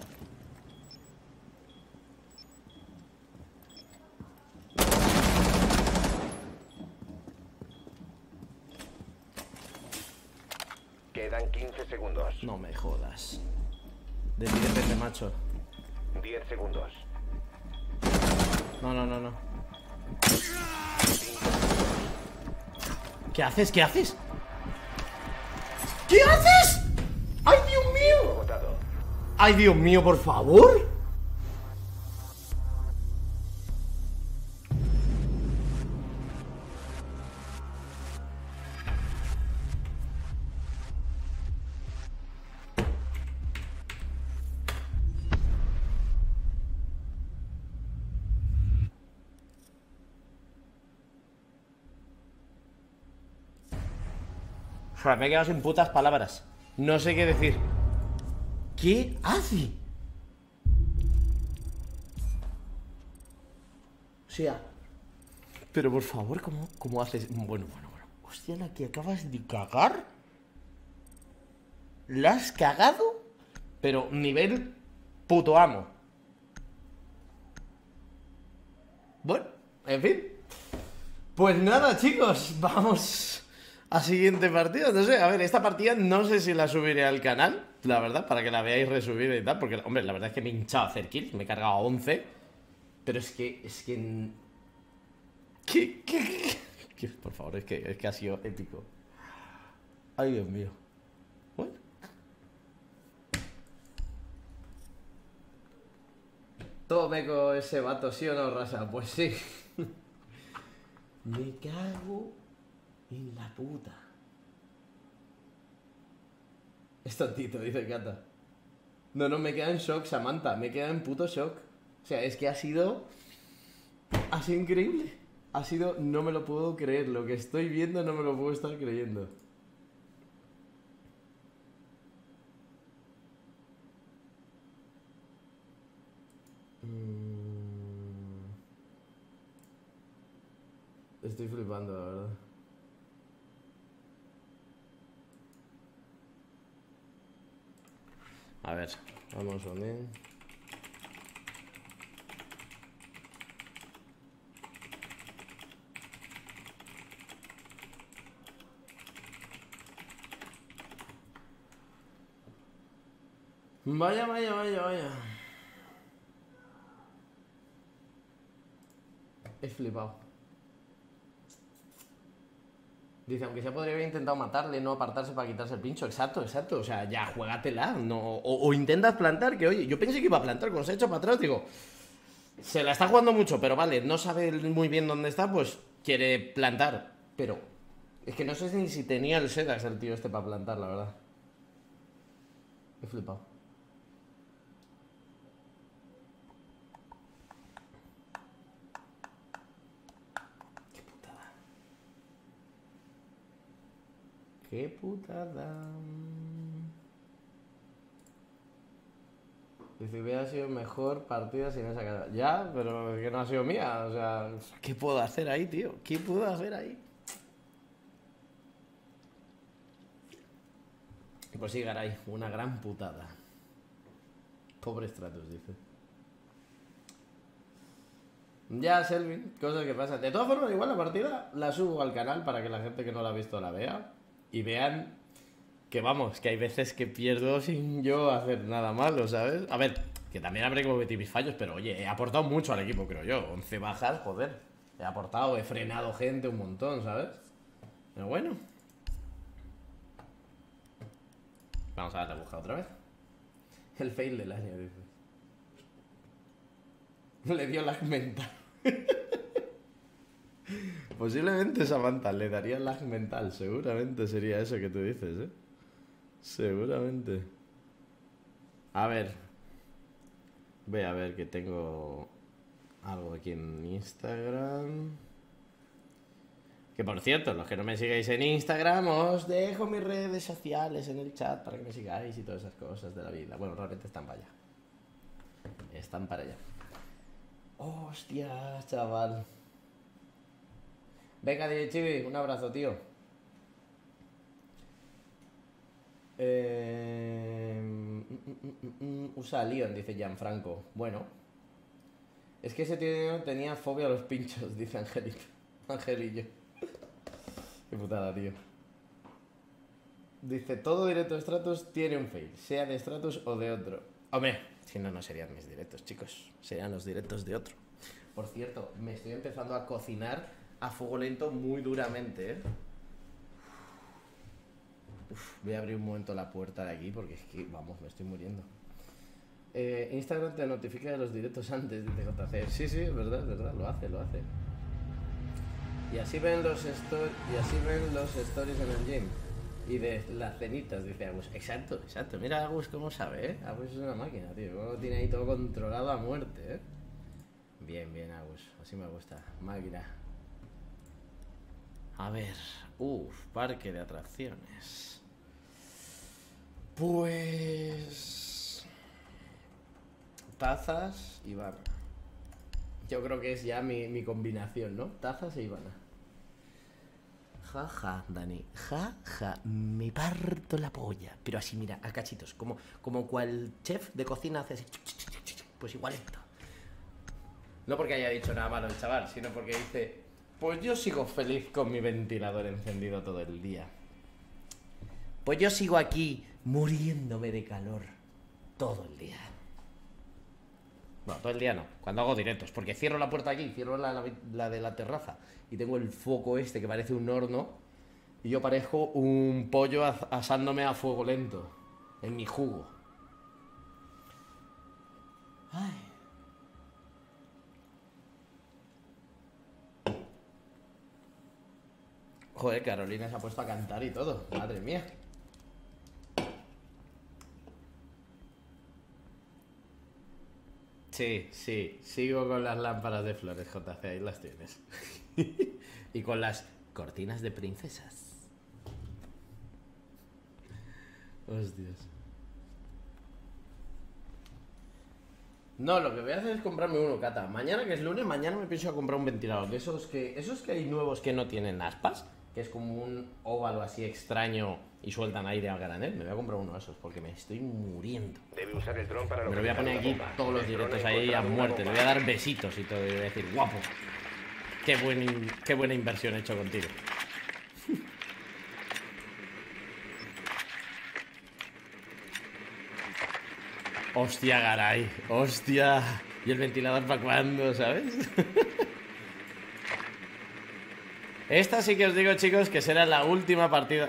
[SPEAKER 2] Quedan quince segundos.
[SPEAKER 1] No me jodas. Decídete, macho.
[SPEAKER 2] diez segundos.
[SPEAKER 1] No, no, no, no. ¿Qué haces? ¿Qué haces? ¿Qué haces? ¡Ay, Dios mío!
[SPEAKER 2] Agotado.
[SPEAKER 1] ¡Ay, Dios mío, por favor! O sea, me he quedado sin putas palabras. No sé qué decir. ¿Qué hace? O sea... Pero por favor, ¿cómo, cómo haces? Bueno, bueno, bueno. Hostia, la que acabas de cagar. ¿La has cagado? Pero nivel puto amo. Bueno, en fin. Pues nada, chicos, vamos a siguiente partida. No sé, a ver, esta partida no sé si la subiré al canal, la verdad, para que la veáis resubida y tal. Porque, hombre, la verdad es que me he hinchado a hacer kills. Me he cargado a once. Pero es que, es que... ¿Qué? ¿Qué? ¿Qué? Por favor, es que, es que ha sido épico. Ay, Dios mío. Bueno. Tome con ese vato, ¿sí o no, raza? Pues sí. Me cago en la puta. Es tontito, dice Cata. No, no, me queda en shock, Samantha. Me queda en puto shock. O sea, es que ha sido... Ha sido increíble. Ha sido... No me lo puedo creer. Lo que estoy viendo no me lo puedo estar creyendo. Estoy flipando, la verdad. A ver, vamos a unir. Vaya, vaya, vaya, vaya. He flipado. Dice, aunque ya podría haber intentado matarle, no apartarse para quitarse el pincho. Exacto, exacto. O sea, ya, juégatela. No, o, o intentas plantar, que oye, yo pensé que iba a plantar, cuando se ha hecho para atrás, digo, se la está jugando mucho, pero vale, no sabe muy bien dónde está, pues quiere plantar. Pero es que no sé ni si tenía el Sedax el tío este para plantar, la verdad. He flipado. Qué putada. Dice, hubiera sido mejor partida sin esa cara. Ya, pero es que no ha sido mía. O sea, ¿qué puedo hacer ahí, tío? ¿Qué puedo hacer ahí? Pues sí, Garay, una gran putada. Pobre Stratus, dice. Ya, Selvin, cosas que pasan. De todas formas, igual la partida la subo al canal para que la gente que no la ha visto la vea. Y vean que vamos, que hay veces que pierdo sin yo hacer nada malo, ¿sabes? A ver, que también habré que cometer mis fallos, pero oye, he aportado mucho al equipo, creo yo. once bajas, joder. He aportado, he frenado gente un montón, ¿sabes? Pero bueno. Vamos a darle aguja otra vez. El fail del año, dice. Le dio lag mental. Posiblemente Samantha le daría lag mental. Seguramente sería eso que tú dices, ¿eh? Seguramente. A ver. Voy a ver que tengo algo aquí en Instagram. Que por cierto, los que no me sigáis en Instagram, os dejo mis redes sociales en el chat para que me sigáis y todas esas cosas de la vida. Bueno, realmente están para allá. Están para allá. Hostia, chaval. Venga, D J Chibi, un abrazo, tío. Eh... Mm, mm, mm, usa Leon, dice Gianfranco. Bueno. Es que ese tío tenía fobia a los pinchos, dice Angelito. Angelillo. Qué putada, tío. Dice, todo directo de Stratus tiene un fail, sea de Stratus o de otro. Hombre, si no, no serían mis directos, chicos. Serían los directos de otro. Por cierto, me estoy empezando a cocinar a fuego lento muy duramente, ¿eh? Uf, voy a abrir un momento la puerta de aquí porque es que, vamos, me estoy muriendo. Eh, Instagram te notifica de los directos antes, dice J C. Sí, sí, es verdad, es verdad, lo hace, lo hace. Y así ven los, y así ven los stories en el game. Y de las cenitas, dice Agus. Exacto, exacto. Mira Agus cómo sabe, ¿eh? Agus es una máquina, tío. Cómo tiene ahí todo controlado a muerte, ¿eh? Bien, bien, Agus. Así me gusta. Máquina. A ver. Uf, parque de atracciones. Pues... Tazas y Ivana. Yo creo que es ya mi, mi combinación, ¿no? Tazas e Ivana. Ja, ja, Dani. Ja, ja. Me parto la polla. Pero así, mira, a cachitos. Como, como cual chef de cocina hace así. Pues igualito. No porque haya dicho nada malo el chaval, sino porque dice... Pues yo sigo feliz con mi ventilador encendido todo el día. Pues yo sigo aquí muriéndome de calor todo el día. Bueno, todo el día no, cuando hago directos, porque cierro la puerta aquí, cierro la, la, la de la terraza y tengo el foco este que parece un horno y yo parezco un pollo as asándome a fuego lento en mi jugo. Ay. Joder, Carolina se ha puesto a cantar y todo, madre mía. Sí, sí, sigo con las lámparas de flores, J C, ahí las tienes. Y con las cortinas de princesas. Hostias. No, lo que voy a hacer es comprarme uno, Cata. Mañana, que es lunes, mañana me pienso a comprar un ventilador. De esos que, esos que hay nuevos que no tienen aspas, que es como un óvalo así extraño y sueltan aire al granel. Me voy a comprar uno de esos porque me estoy muriendo.
[SPEAKER 2] Debe usar el dron para
[SPEAKER 1] Me lo voy a poner aquí
[SPEAKER 2] localizar una bomba.
[SPEAKER 1] todos los
[SPEAKER 2] El dron
[SPEAKER 1] directos
[SPEAKER 2] ha
[SPEAKER 1] ahí a
[SPEAKER 2] encontrado una
[SPEAKER 1] muerte. Le
[SPEAKER 2] bomba.
[SPEAKER 1] voy a dar besitos y todo. Y le voy a decir, guapo. Qué, buen, in- qué buena inversión he hecho contigo. Hostia, Garay. Hostia. ¿Y el ventilador para cuándo, sabes? Esta sí que os digo, chicos, que será la última partida.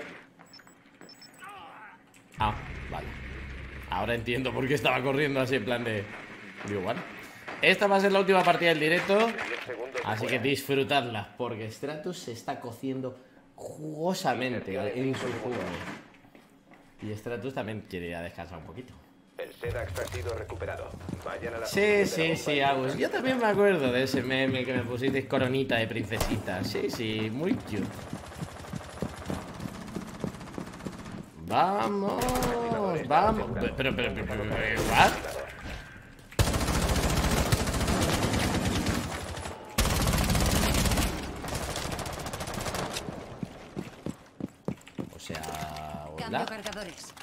[SPEAKER 1] Ah, vale. Ahora entiendo por qué estaba corriendo así en plan de... Digo, bueno. Esta va a ser la última partida del directo.
[SPEAKER 2] diez segundos de
[SPEAKER 1] Así que
[SPEAKER 2] fuera.
[SPEAKER 1] disfrutadla, porque Stratus se está cociendo jugosamente en su jugo. Y Stratus también quiere ir a descansar un poquito.
[SPEAKER 2] El Sedax ha sido recuperado. Vayan a la
[SPEAKER 1] Sí,
[SPEAKER 2] posición de la
[SPEAKER 1] sí,
[SPEAKER 2] bomba
[SPEAKER 1] sí,
[SPEAKER 2] y
[SPEAKER 1] Agus. Yo también me acuerdo de ese meme que me pusisteis coronita de princesita. Sí, sí, muy cute. Vamos, vamos. Pero, pero, pero, pero, pero, ¿what? O sea,
[SPEAKER 4] Cambio
[SPEAKER 1] hola.
[SPEAKER 4] cargadores.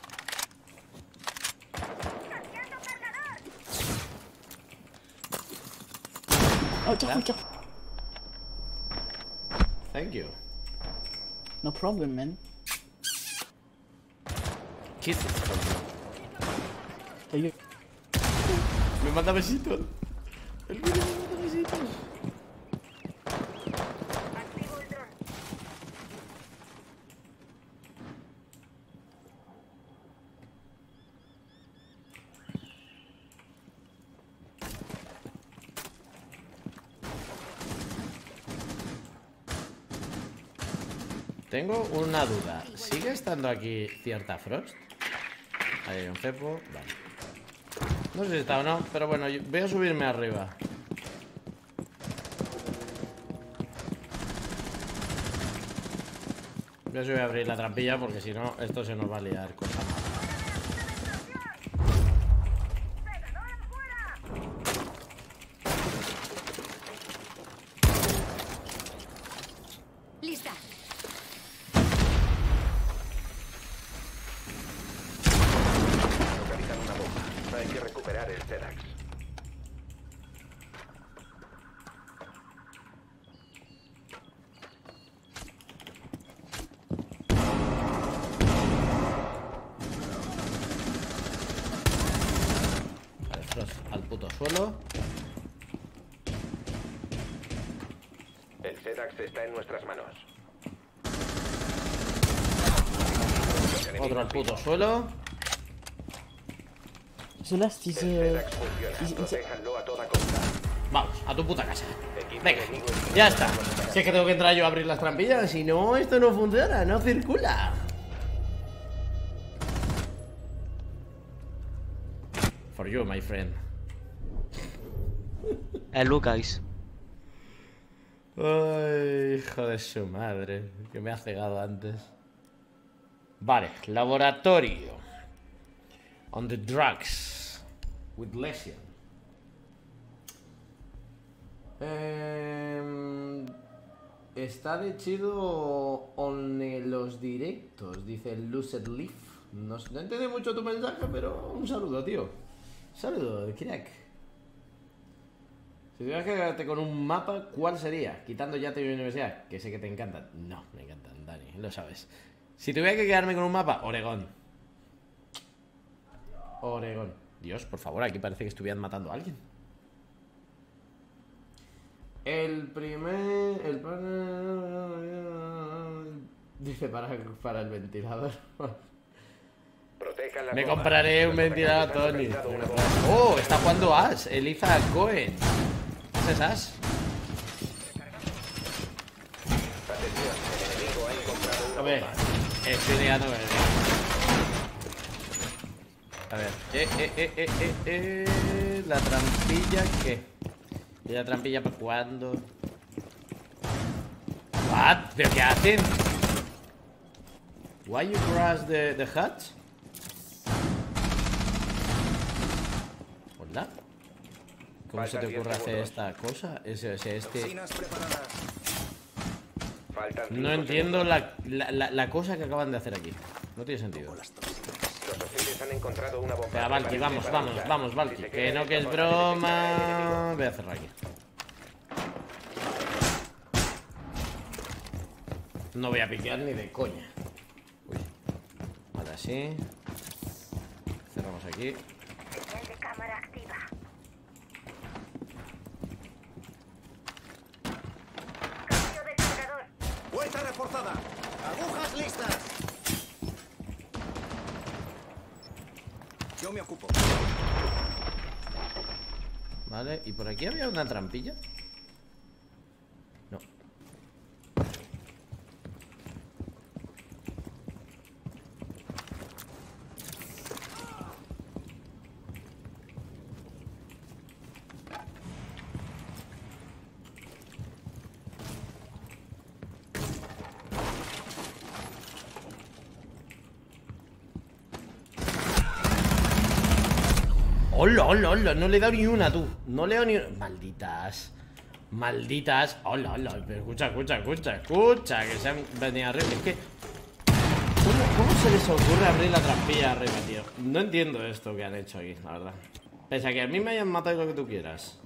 [SPEAKER 5] Oh, careful, careful.
[SPEAKER 1] Thank you.
[SPEAKER 5] No problem, man.
[SPEAKER 1] Kisses for you.
[SPEAKER 5] Are you...
[SPEAKER 1] Me manda besitos. El vídeo me manda besitos. Tengo una duda. ¿Sigue estando aquí cierta Frost? Ahí hay un cepo. Vale. No sé si está o no, pero bueno, yo voy a subirme arriba. Yo sí voy a abrir la trampilla porque si no, esto se nos va a liar con la mano.
[SPEAKER 4] Lista.
[SPEAKER 2] localizar una bomba. Hay que recuperar el Sedax.
[SPEAKER 1] Vale, Frost al puto suelo.
[SPEAKER 2] El Sedax está en nuestras manos.
[SPEAKER 1] Otro al puto suelo.
[SPEAKER 5] The last is...
[SPEAKER 2] El
[SPEAKER 5] Uh...
[SPEAKER 2] Sedax funciona.
[SPEAKER 5] is- is-
[SPEAKER 2] Protéjanlo a toda costa.
[SPEAKER 1] Vamos, a tu puta casa.
[SPEAKER 2] Equipo
[SPEAKER 1] Venga,
[SPEAKER 2] enemigo
[SPEAKER 1] ya está. Si es que tengo que entrar yo a abrir las trampillas, si no, esto no funciona, no circula. For you, my friend.
[SPEAKER 6] Hello guys.
[SPEAKER 1] Ay, hijo de su madre, que me ha cegado antes. Vale, laboratorio. On the drugs. With Lesion. Eh, está de chido on eh, los directos, dice Lucid Leaf. No, no entendí mucho tu mensaje, pero un saludo, tío. Un saludo, crack. Si tuvieras que quedarte con un mapa, ¿cuál sería? Quitando ya tu universidad, que sé que te encantan. No, me encantan, Dani, lo sabes. Si tuviera que quedarme con un mapa, Oregón. Oregón. Dios, por favor, aquí parece que estuvieran matando a alguien. El primer... El dice para, para el ventilador.
[SPEAKER 2] Protejan la
[SPEAKER 1] Me
[SPEAKER 2] bomba.
[SPEAKER 1] compraré un
[SPEAKER 2] Los
[SPEAKER 1] ventilador,
[SPEAKER 2] atacantes han
[SPEAKER 1] Tony.
[SPEAKER 2] localizado una bomba.
[SPEAKER 1] Oh, está jugando Ash. Eliza Cohen. ¿Ese es Ash?
[SPEAKER 2] Atención, el enemigo ha encontrado una
[SPEAKER 1] A ver,
[SPEAKER 2] bomba.
[SPEAKER 1] estoy llegando con el... A ver, eh, eh, eh, eh, eh, eh, la trampilla, ¿qué? ¿Y la trampilla para cuándo? What? ¿Pero qué hacen? Why you crash the, the hatch? Hola. ¿Cómo se te
[SPEAKER 2] Faltan
[SPEAKER 1] ocurre
[SPEAKER 2] diez
[SPEAKER 1] hacer
[SPEAKER 2] segundos.
[SPEAKER 1] esta cosa? Ese, ese, este...
[SPEAKER 3] Toxinas preparadas.
[SPEAKER 2] Faltan cinco
[SPEAKER 1] No entiendo
[SPEAKER 2] segundos.
[SPEAKER 1] la, la, la, la cosa que acaban de hacer aquí. No tiene sentido.
[SPEAKER 2] Los hostiles han encontrado una bomba.
[SPEAKER 1] Venga, Valky, vamos,
[SPEAKER 2] Prepárense
[SPEAKER 1] vamos,
[SPEAKER 2] para
[SPEAKER 1] vamos,
[SPEAKER 2] luchar.
[SPEAKER 1] Valky.
[SPEAKER 2] Si se
[SPEAKER 1] Que
[SPEAKER 2] queda
[SPEAKER 1] no,
[SPEAKER 2] en
[SPEAKER 1] que es
[SPEAKER 2] esta zona, detectará al
[SPEAKER 1] broma.
[SPEAKER 2] enemigo.
[SPEAKER 1] Voy a cerrar aquí. No voy a piquear ni de coña. Uy. Ahora sí. Cerramos aquí.
[SPEAKER 4] Señal de cámara activa. Cambio de cargador.
[SPEAKER 3] Puerta reforzada. Agujas listas. Yo me ocupo.
[SPEAKER 1] Vale, ¿y por aquí había una trampilla? No. Hola, hola, hola, no le he dado ni una, tú. No le he dado ni una. Malditas. Malditas. Hola, hola. Pero escucha, escucha, escucha, escucha. Que se han venido arriba. Es que. ¿Cómo, cómo se les ocurre abrir la trampilla arriba, tío? No entiendo esto que han hecho aquí, la verdad. Pese a que a mí me hayan matado lo que tú quieras.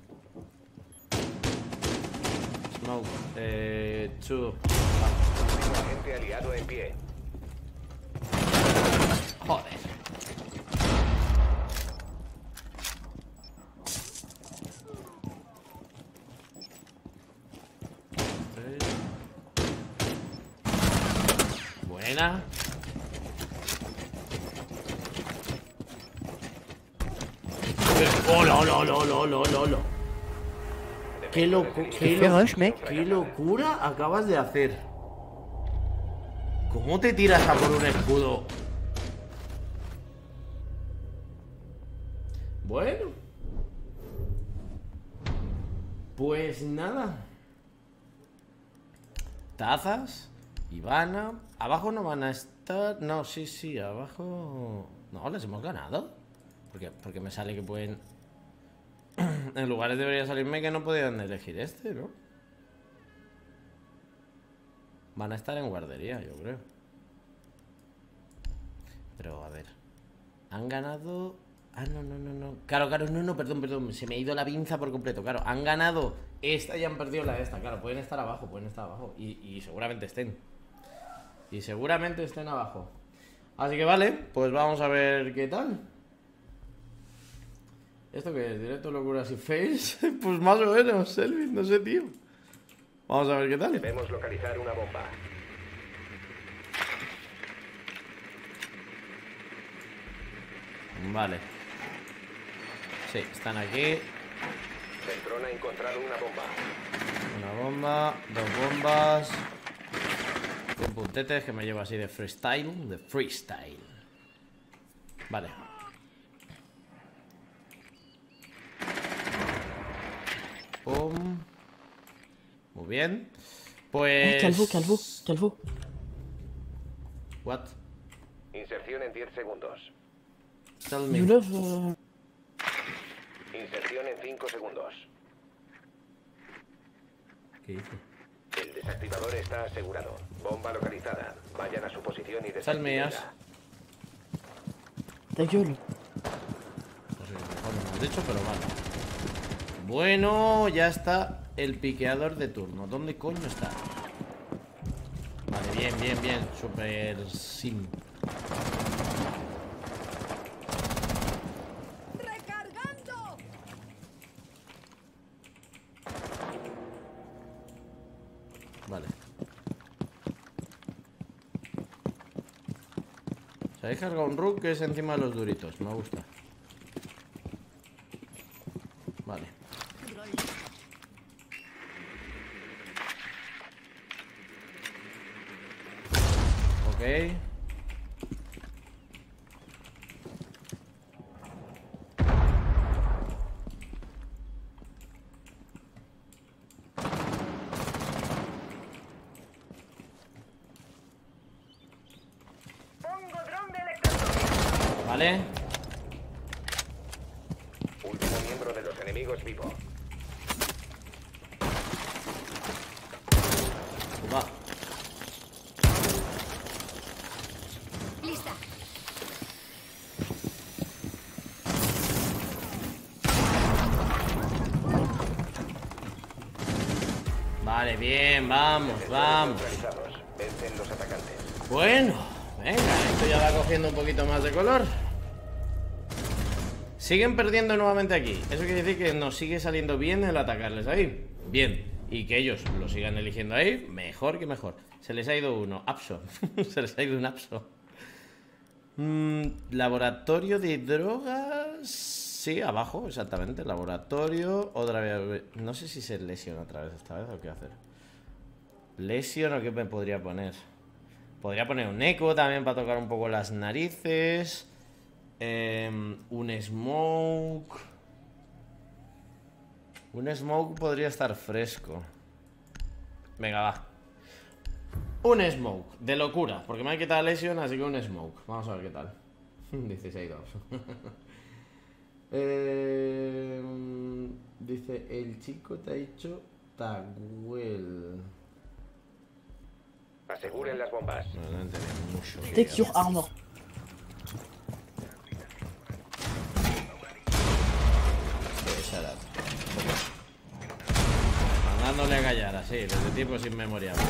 [SPEAKER 1] Smoke. Eh. Two.
[SPEAKER 2] Agente aliado en pie.
[SPEAKER 1] Joder. Buena. Hola, hola, hola, hola, hola, hola, hola. Qué, loco, qué, lo- qué locura acabas de hacer. ¿Cómo te tiras a por un escudo? Bueno. Pues nada. Tazas. Ivana. Abajo no van a estar. No, sí, sí, abajo. No, les hemos ganado. Porque, porque me sale que pueden. En lugares debería salirme que no podían elegir este, ¿no? Van a estar en guardería, yo creo. Pero, a ver. Han ganado. Ah, no, no, no, no. Claro, claro, no, no, perdón, perdón. Se me ha ido la pinza por completo. Claro, han ganado esta y han perdido la de esta. Claro, pueden estar abajo, pueden estar abajo. Y, y seguramente estén. Y seguramente estén abajo. Así que vale, pues vamos a ver qué tal. ¿Esto qué es? ¿Directo, locuras y face? Pues más o menos, Elvin, no sé, tío. Vamos a ver qué tal.
[SPEAKER 2] Debemos localizar una bomba.
[SPEAKER 1] Vale. Sí, están aquí.
[SPEAKER 2] Centrón ha encontrado una bomba.
[SPEAKER 1] Una bomba, dos bombas. Un puntetes que me llevo así de freestyle. De freestyle. Vale. Pum. Muy bien.
[SPEAKER 5] Eh,
[SPEAKER 1] Pues...
[SPEAKER 5] calvo, calvo, calvo.
[SPEAKER 1] What?
[SPEAKER 2] Inserción en diez segundos.
[SPEAKER 1] Tell me.
[SPEAKER 5] You love... Uh...
[SPEAKER 2] Inserción en cinco segundos.
[SPEAKER 1] ¿Qué hice?
[SPEAKER 2] El desactivador está asegurado. Bomba localizada. Vayan a su posición y
[SPEAKER 1] Tell me, as.
[SPEAKER 2] desactívenla.
[SPEAKER 5] Ta gueule.
[SPEAKER 1] No sé qué cojones me has dicho, pero vale. Bueno, ya está el piqueador de turno. ¿Dónde coño está? Vale, bien, bien, bien. Super sim.
[SPEAKER 6] ¡Recargando!
[SPEAKER 1] Vale. Se ha descargado un rook que es encima de los duritos. Me gusta. Vale. Ok.
[SPEAKER 4] Pongo dron de electrochoque.
[SPEAKER 1] Vale.
[SPEAKER 2] Último miembro de los enemigos vivo.
[SPEAKER 1] Va.
[SPEAKER 6] ¡Lista!
[SPEAKER 1] Vale, bien, vamos, vamos.
[SPEAKER 2] Neutralizados. Vencen los atacantes.
[SPEAKER 1] Bueno, venga, esto ya va cogiendo un poquito más de color. Siguen perdiendo nuevamente aquí. Eso quiere decir que nos sigue saliendo bien el atacarles ahí. Bien. Y que ellos lo sigan eligiendo ahí, mejor que mejor. Se les ha ido uno, Apso. Se les ha ido un Apso. Mm, laboratorio de drogas. Sí, abajo, exactamente. Laboratorio. Otra vez. No sé si se lesiona otra vez esta vez o qué hacer. Lesion o qué me podría poner. Podría poner un eco también para tocar un poco las narices. Eh, un smoke. Un smoke podría estar fresco. Venga, va. Un smoke, de locura. Porque me ha quitado lesión, así que un smoke. Vamos a ver qué tal. dieciséis dos. eh, dice, el chico te ha dicho Taguel.
[SPEAKER 2] Aseguren las bombas.
[SPEAKER 1] No, no entendí mucho.
[SPEAKER 5] Take your armor.
[SPEAKER 1] Mandándole a callar, así, desde tiempos inmemoriales.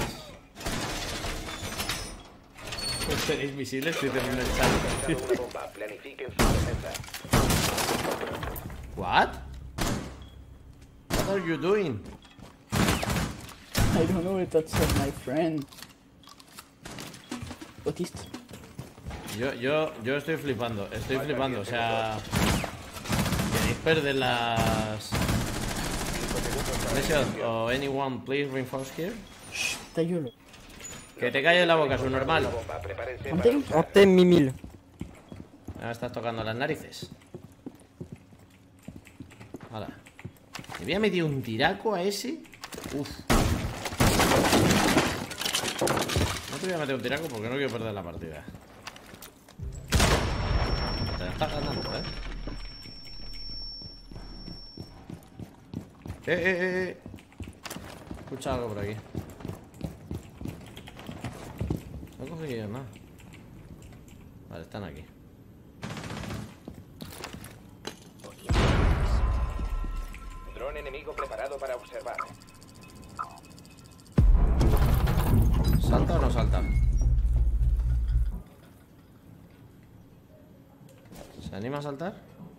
[SPEAKER 1] Pues tenéis misiles, si tenéis en el chat.
[SPEAKER 2] Lanzado una bomba. Planifiquen su defensa.
[SPEAKER 1] What? What are you doing?
[SPEAKER 5] I don't know if that's uh, my friend. Autiste.
[SPEAKER 1] Yo, yo, yo estoy flipando, estoy flipando, o sea... ¿Queréis perder las... Precious, o anyone please reinforce here?
[SPEAKER 5] Shh, ta gueule.
[SPEAKER 1] Que te calles la boca, su normal.
[SPEAKER 2] Una bomba. Prepárense
[SPEAKER 5] Ante-
[SPEAKER 2] para usar.
[SPEAKER 7] Ante mi mil.
[SPEAKER 1] Ahora estás tocando las narices. Hala. Le voy a meter un tiraco a ese. Uf. No te voy a meter un tiraco porque no quiero perder la partida. Te la estás ganando, ¿eh? Eh, eh, eh, eh. Escucha algo por aquí. No he cogido nada. Vale, están aquí.
[SPEAKER 2] Dron enemigo preparado para observar.
[SPEAKER 1] ¿Salta o no salta? ¿Se anima a saltar?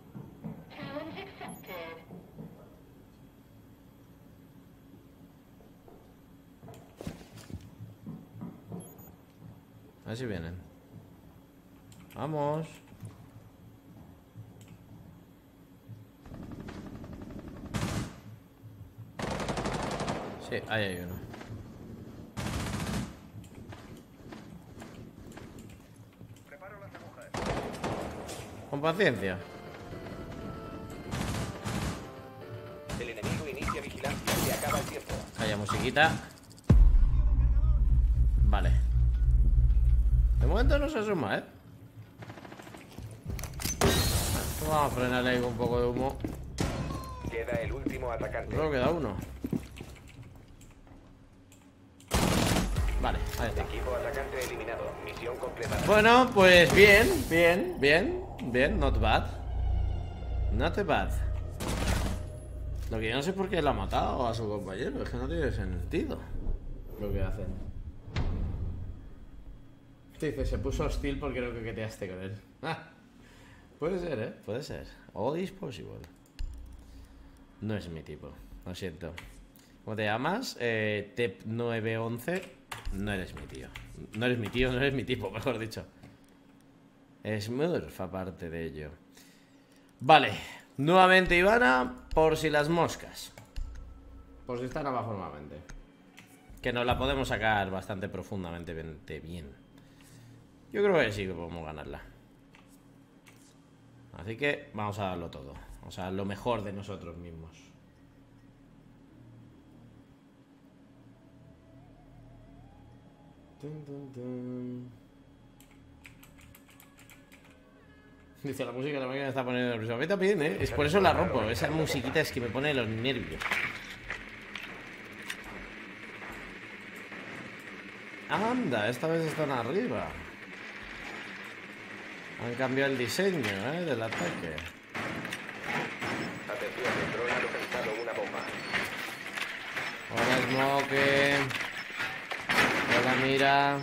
[SPEAKER 1] A ver si vienen. Vamos. Sí, ahí hay uno. Con paciencia.
[SPEAKER 2] El enemigo inicia vigilancia. Vigilancia, se acaba el tiempo.
[SPEAKER 1] Calla, musiquita. Vale. De momento no se asoma, ¿eh? Vamos a frenarle ahí con un poco de humo.
[SPEAKER 2] Queda el último atacante.
[SPEAKER 1] Solo queda uno. Vale, ahí está.
[SPEAKER 2] Equipo atacante eliminado. Misión completada.
[SPEAKER 1] Bueno, pues bien, bien, bien, bien, not bad. Not bad. Lo que yo no sé por qué lo ha matado a su compañero, es que no tiene sentido lo que hacen. Dice, se puso hostil porque creo que queteaste con él. Ah, puede ser, ¿eh? Puede ser. All is possible. No es mi tipo, lo siento. ¿Cómo te llamas? Eh, Tep nueve once. No eres mi tío. No eres mi tío, no eres mi tipo, mejor dicho. Smurf, aparte de ello. Vale. Nuevamente Ivana, por si las moscas. Por si están abajo nuevamente. Que nos la podemos sacar bastante profundamente bien. Yo creo que sí que podemos ganarla. Así que vamos a darlo todo. Vamos a dar lo mejor de nosotros mismos. Dun, dun, dun. Dice, la música la máquina me está poniendo nervioso. A mí también, ¿eh? Es por eso la rompo. Esa musiquita es que me pone los nervios. Anda, esta vez están arriba. Han cambiado el diseño, ¿eh? Del ataque.
[SPEAKER 2] Atención, el dron ha localizado una bomba.
[SPEAKER 1] Hola, Smoke. Hola, mira.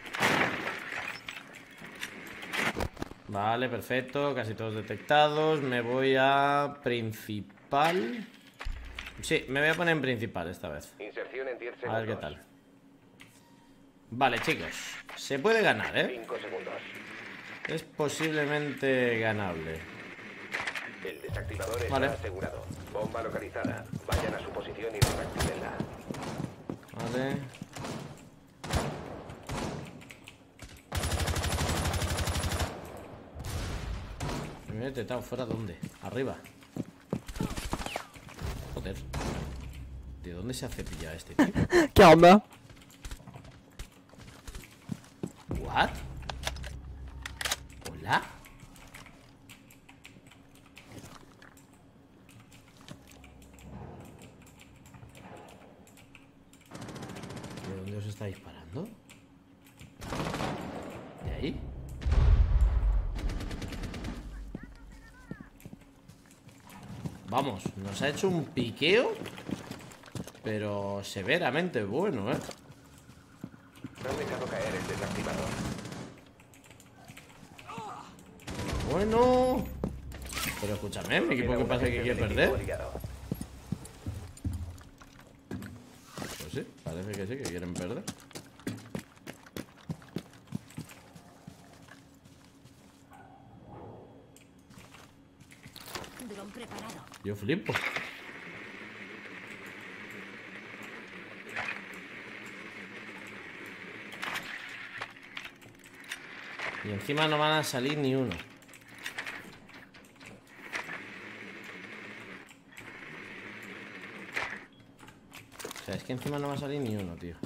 [SPEAKER 1] Vale, perfecto. Casi todos detectados. Me voy a principal. Sí, me voy a poner en principal esta vez.
[SPEAKER 2] Inserción en diez
[SPEAKER 1] A
[SPEAKER 2] segundos.
[SPEAKER 1] ver qué tal. Vale, chicos. Se puede ganar, ¿eh?
[SPEAKER 2] cinco segundos.
[SPEAKER 1] Es posiblemente ganable.
[SPEAKER 2] El desactivador está
[SPEAKER 1] Vale.
[SPEAKER 2] asegurado. Bomba localizada. Vayan a su posición y desactívenla.
[SPEAKER 1] Vale. Me he detectado fuera, ¿dónde? Arriba. Joder. ¿De dónde se ha cepillado este tío?
[SPEAKER 5] ¿Qué onda?
[SPEAKER 1] ¿What? ¿Hola? ¿De dónde os está disparando? ¿De ahí? Vamos, nos ha hecho un piqueo, pero severamente bueno, ¿eh?
[SPEAKER 2] Han dejado caer el desactivador.
[SPEAKER 1] Bueno. Pero escúchame, mi equipo, ¿qué pasa que quiere perder? Pues sí, parece que sí, que quieren perder.
[SPEAKER 6] Dron preparado.
[SPEAKER 1] Yo flipo. Y encima no van a salir ni uno. O sea, es que encima no va a salir ni uno, tío.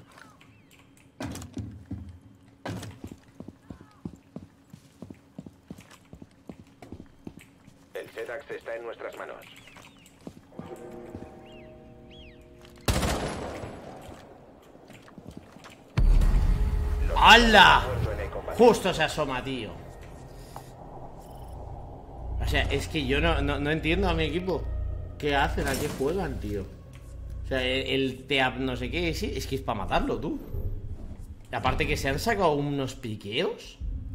[SPEAKER 2] El SEDAX está en nuestras manos.
[SPEAKER 1] ¡Hala!
[SPEAKER 2] Muerto en el combate.
[SPEAKER 1] Justo se asoma, tío. O sea, es que yo no, no, no entiendo a mi equipo. ¿Qué hacen? ¿A qué juegan, tío? O sea, el, el teap no sé qué, sí, es que es para matarlo, tú. Y aparte que se han sacado unos piqueos.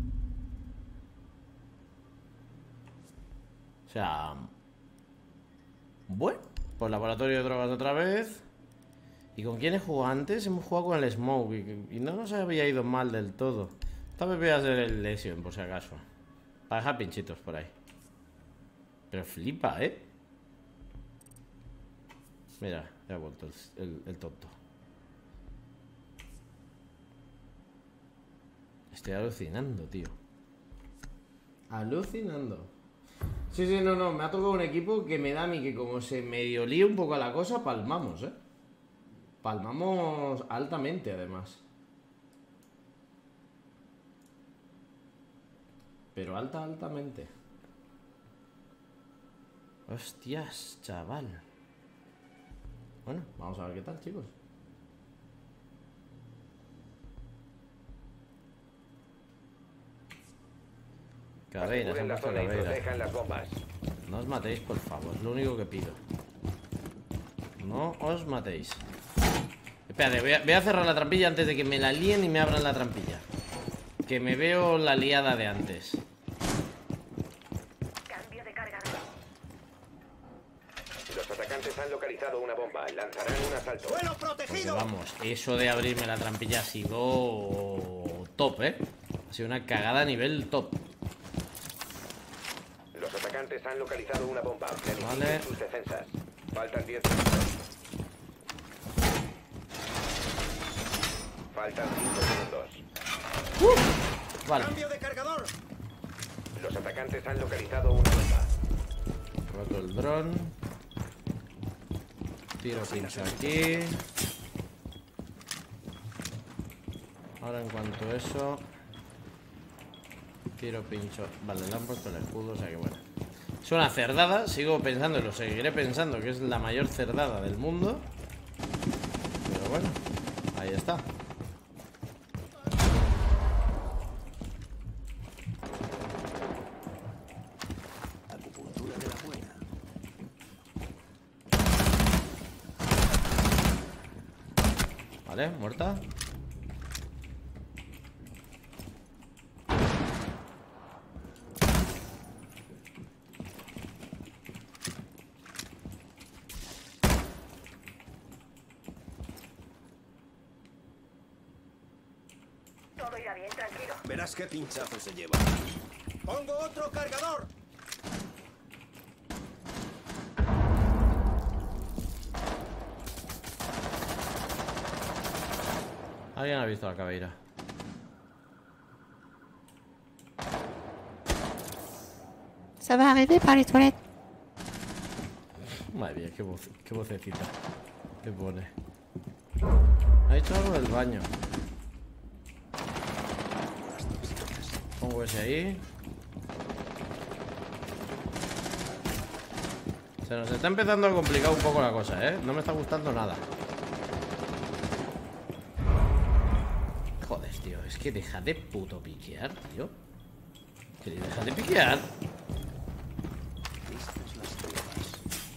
[SPEAKER 1] O sea... Bueno, pues laboratorio de drogas otra vez. ¿Y con quién he jugado antes? Hemos jugado con el Smoke y, y no nos había ido mal del todo. Esta vez voy a hacer el Lesion, por si acaso. Para dejar pinchitos por ahí. Pero flipa, ¿eh? Mira, ya ha vuelto el, el, el tonto. Estoy alucinando, tío. Alucinando. Sí, sí, no, no, me ha tocado un equipo que me da a mí que como se medio lía un poco la cosa, palmamos, ¿eh? Palmamos altamente, además. Pero alta, altamente. Hostias, chaval. Bueno, vamos a ver qué tal, chicos. Caveira, se han
[SPEAKER 2] Aseguren la
[SPEAKER 1] puesto
[SPEAKER 2] zona y
[SPEAKER 1] caveira.
[SPEAKER 2] protejan las bombas.
[SPEAKER 1] No os matéis, por favor, es lo único que pido. No os matéis. Espérate, voy a, voy a cerrar la trampilla antes de que me la líen y me abran la trampilla. Que me veo la liada de antes.
[SPEAKER 4] Cambio de cargador.
[SPEAKER 2] Los atacantes han localizado una bomba. Lanzarán un asalto.
[SPEAKER 3] ¡Suelo
[SPEAKER 1] Porque
[SPEAKER 3] protegido!
[SPEAKER 1] vamos, eso de abrirme la trampilla ha sido top, ¿eh? Ha sido una cagada a nivel top.
[SPEAKER 2] Los atacantes han localizado una bomba. Planifiquen
[SPEAKER 1] Vale.
[SPEAKER 2] sus defensas. Faltan diez minutos. Faltan cinco segundos.
[SPEAKER 1] Vale,
[SPEAKER 3] ¡Cambio de cargador!
[SPEAKER 2] Los atacantes han localizado una bomba.
[SPEAKER 1] roto el dron. Tiro pincho aquí. Ahora en cuanto a eso, tiro pincho. Vale, le han puesto el escudo, o sea que bueno. Es una cerdada, sigo pensando y lo seguiré pensando que es la mayor cerdada del mundo. Pero bueno, ahí está.
[SPEAKER 3] Acupuntura de la buena.
[SPEAKER 1] Vale, muerta.
[SPEAKER 4] Todo irá bien, tranquilo.
[SPEAKER 3] Verás qué pinchazo se lleva. ¡Pongo otro cargador!
[SPEAKER 1] Alguien ha visto la caveira.
[SPEAKER 7] Ça va arriver par les toilettes.
[SPEAKER 1] Madre mía, qué, voz, qué vocecita. Qué pone. Ha hecho algo del baño. Pongo ese ahí. Se nos está empezando a complicar un poco la cosa, ¿eh? No me está gustando nada. Joder, tío. Es que deja de puto piquear, tío. Que deja de piquear.
[SPEAKER 3] Listas las pruebas.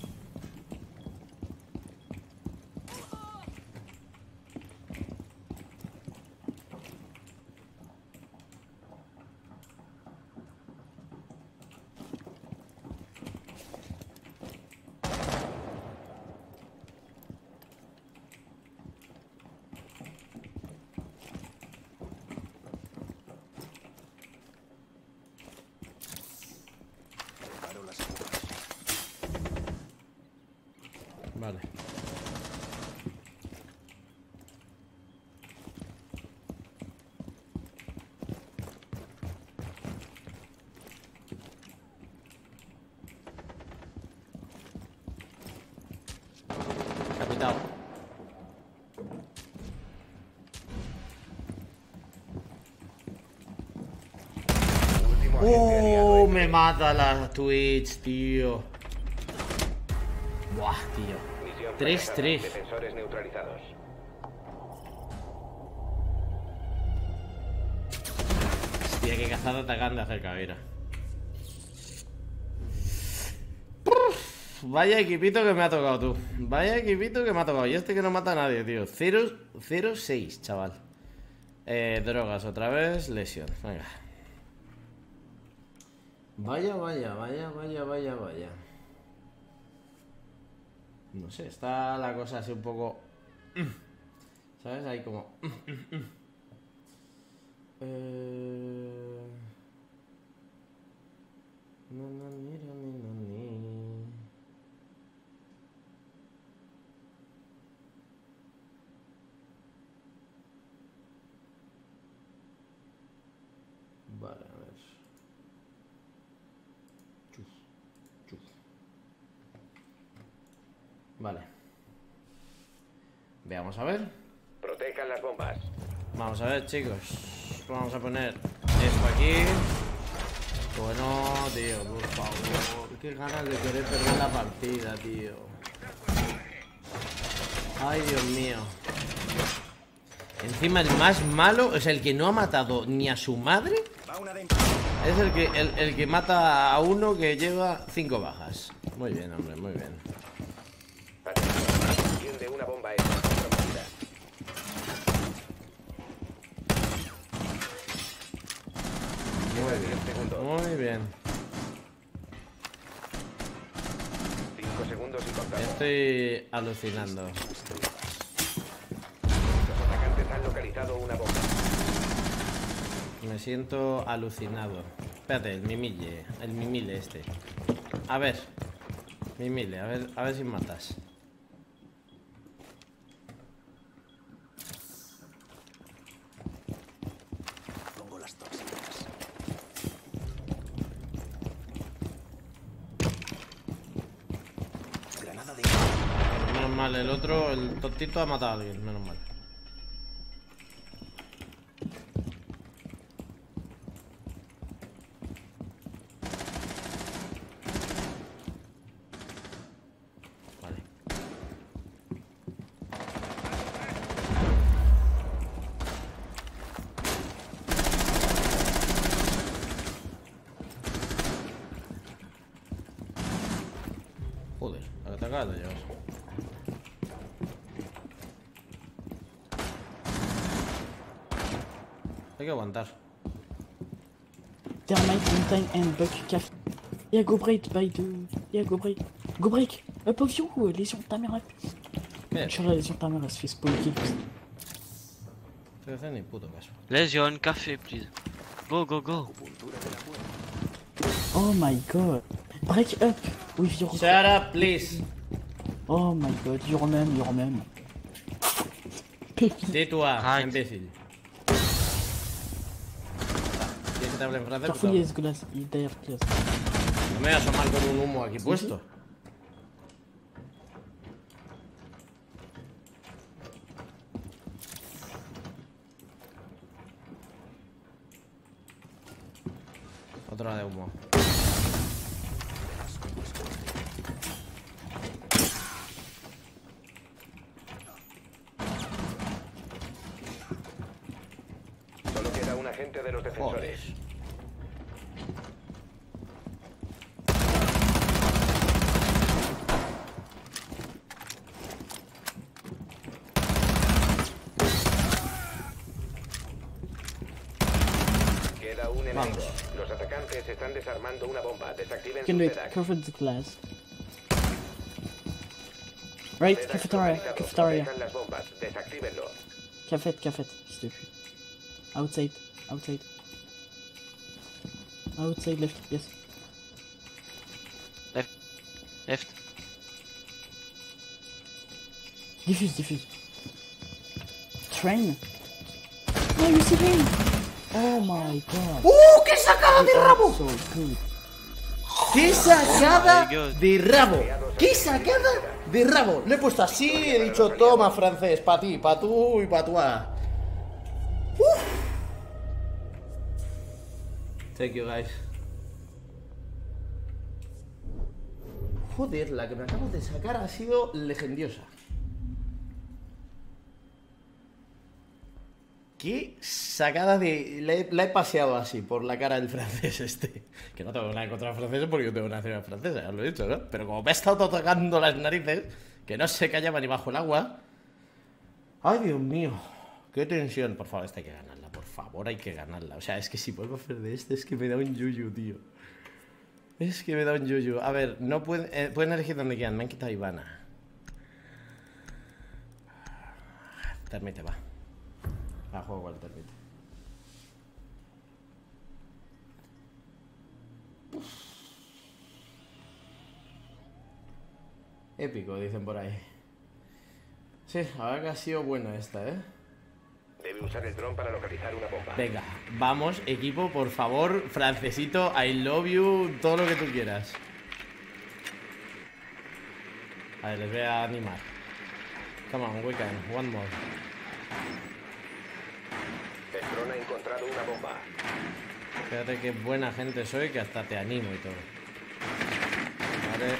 [SPEAKER 3] Preparo las bombas.
[SPEAKER 1] Vale. Capitán.
[SPEAKER 2] Último agente aliado
[SPEAKER 1] Oh,
[SPEAKER 2] en
[SPEAKER 1] me
[SPEAKER 2] pie.
[SPEAKER 1] mata la Twitch, tío. Buah, tío.
[SPEAKER 2] Misión
[SPEAKER 1] tres
[SPEAKER 2] fracasada.
[SPEAKER 1] tres.
[SPEAKER 2] Defensores neutralizados.
[SPEAKER 1] Hostia, qué cazada te acaban de hacer, caguera. Vaya equipito que me ha tocado, tú. Vaya equipito que me ha tocado. Y este que no mata a nadie, tío. cero seis, chaval. Eh, drogas otra vez. Lesión. Venga. Vaya, vaya, vaya, vaya, vaya, vaya. No sé, está la cosa así un poco... ¿Sabes? Ahí como... Eh... Na, na, ni, ra, ni, na, ni. Vale, a ver. Chuf. Vale. Veamos a ver.
[SPEAKER 2] Protejan las bombas.
[SPEAKER 1] Vamos a ver, chicos. Vamos a poner esto aquí. Bueno, tío, por favor. Qué ganas de querer perder la partida, tío. Ay, Dios mío. Encima el más malo es el que no ha matado ni a su madre. Es el que, el, el que mata a uno que lleva cinco bajas. Muy bien, hombre, muy bien.
[SPEAKER 2] Atención, de una bomba extra comprometida.
[SPEAKER 1] Muy bien,
[SPEAKER 2] segundos.
[SPEAKER 1] muy bien.
[SPEAKER 2] cinco segundos y contando.
[SPEAKER 1] Estoy alucinando.
[SPEAKER 2] Los atacantes han localizado una bomba.
[SPEAKER 1] Me siento alucinado. Espérate, el mimille, el mimile este. A ver, mimile, a ver, a ver si matas.
[SPEAKER 3] Pongo las tóxicas. Granada de...
[SPEAKER 1] Menos mal, el otro, el tontito ha matado a alguien, menos mal. Vale. Joder, a que te acabas de llevar. Hay que aguantar.
[SPEAKER 5] Thermite, Mountain and Buck Café. Y'a Go Break by de... Y'a Go Break. Go Break. Euh, Potion ou lésion de ta mère.
[SPEAKER 1] ¿Qué?
[SPEAKER 5] Sur la lésion de ta mère, elle se fait spawn kill.
[SPEAKER 1] No te hace ni puto caso.
[SPEAKER 8] Lesion, café, please. Go, go, go.
[SPEAKER 5] Oh my god. Break up with your...
[SPEAKER 1] Shut up, please.
[SPEAKER 5] Oh my god, your name, your name.
[SPEAKER 1] Tais-toi,
[SPEAKER 8] Arrête.
[SPEAKER 1] imbécile. ¿Quieres que te hable en francés?
[SPEAKER 5] Careful,
[SPEAKER 1] puto?
[SPEAKER 5] yes, glass. Il est derrière glass.
[SPEAKER 1] No me voy a asomar con un humo aquí puesto. Otra de humo.
[SPEAKER 2] Solo queda un agente de los defensores.
[SPEAKER 1] Joder.
[SPEAKER 2] Queda un enemigo.
[SPEAKER 1] Vamos.
[SPEAKER 2] Los atacantes están desarmando una bomba. Desactiven
[SPEAKER 5] Can
[SPEAKER 2] sus
[SPEAKER 5] wait,
[SPEAKER 2] sedas.
[SPEAKER 5] cover the glass. Right,
[SPEAKER 2] Sedas
[SPEAKER 5] cafeteria,
[SPEAKER 2] localizados.
[SPEAKER 5] cafeteria.
[SPEAKER 2] Protejan las bombas. Desactívenlo.
[SPEAKER 5] Cafet, cafet, fils de pute. Outside, outside. Outside left, yes.
[SPEAKER 8] Left.
[SPEAKER 5] Diffuse, diffuse. Train. No, you see him. Oh my god.
[SPEAKER 1] ¡Uh! ¡Qué sacada de rabo!
[SPEAKER 5] So good.
[SPEAKER 1] ¡Qué sacada
[SPEAKER 8] Oh my God.
[SPEAKER 1] de rabo! ¡Qué sacada de rabo! Le he puesto así y he dicho, toma francés, pa' ti, pa' tú y pa' tú. ¡Uf! Thank you, guys. Joder, la que me acabo de sacar ha sido legendiosa. Qué sacada de... La he, la he paseado así por la cara del francés este. Que no tengo nada en contra del francés porque yo tengo una nacionalidad francesa, ya lo he dicho, ¿no? Pero como me ha estado tocando las narices, que no se callaba ni bajo el agua. Ay, Dios mío. Qué tensión. Por favor, esta hay que ganarla, por favor, hay que ganarla. O sea, es que si vuelvo a hacer de este, es que me da un yuyu, tío. Es que me da un yuyu. A ver, no pueden, eh, pueden elegir donde quieran. Me han quitado Ivana. Termite, va. Va, juego al termite. Épico, dicen por ahí. Sí, ahora que ha sido buena esta, ¿eh?
[SPEAKER 2] Debe usar el dron para localizar una bomba.
[SPEAKER 1] Venga, vamos, equipo, por favor. Francesito, I love you, todo lo que tú quieras. A ver, les voy a animar. Come on, we can. One more.
[SPEAKER 2] El dron ha encontrado una bomba.
[SPEAKER 1] Fíjate qué buena gente soy, que hasta te animo y todo. Vale.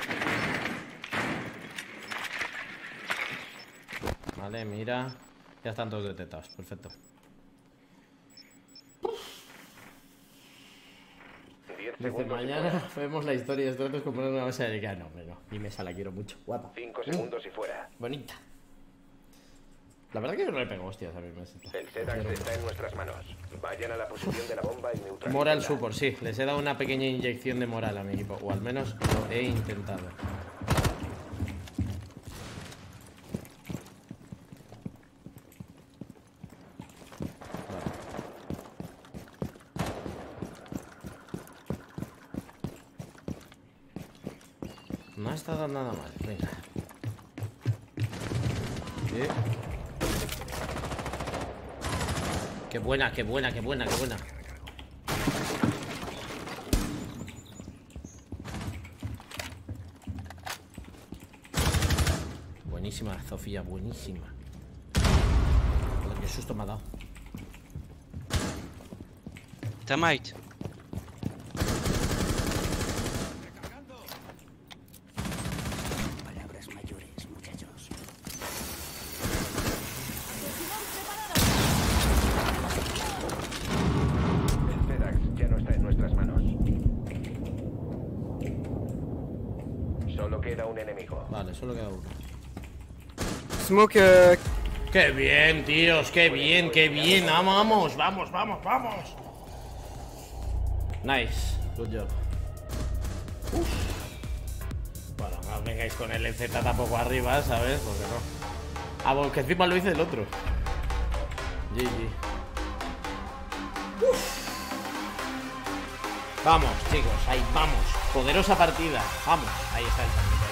[SPEAKER 1] Vale, mira. Ya están todos detectados, perfecto.
[SPEAKER 2] diez
[SPEAKER 1] Dice,
[SPEAKER 2] segundos y
[SPEAKER 1] mañana
[SPEAKER 2] fuera.
[SPEAKER 1] vemos la historia de estos como una base de que no, hombre, no. Mi mesa la quiero mucho. Guapa.
[SPEAKER 2] cinco segundos y fuera.
[SPEAKER 1] Bonita. La verdad que yo no le pego hostias a mi mesa.
[SPEAKER 2] El Zedax está en nuestras manos. Vayan a la posición de la bomba y neutralícenla.
[SPEAKER 1] Moral support, sí. Les he dado una pequeña inyección de moral a mi equipo. O al menos lo he intentado. No ha estado nada mal, venga. ¿Eh? Qué buena, qué buena, qué buena, qué buena. Buenísima, Sofía, buenísima. Joder, qué susto me ha dado.
[SPEAKER 8] Termite.
[SPEAKER 3] Palabras mayores, muchachos.
[SPEAKER 2] El Zedax ya no está en nuestras manos. Solo queda un enemigo.
[SPEAKER 1] Vale, solo queda uno.
[SPEAKER 9] Smoke, uh,
[SPEAKER 1] Qué bien, tíos, qué bien, qué bien. Vamos, vamos, vamos, vamos. Nice, good job. Uf. Bueno, no os vengáis con el E Z tampoco arriba, ¿sabes? Porque no. Ah, bueno, que encima lo hice el otro. G G. Uf. Vamos, chicos, ahí vamos. Poderosa partida. Vamos, ahí está el camino.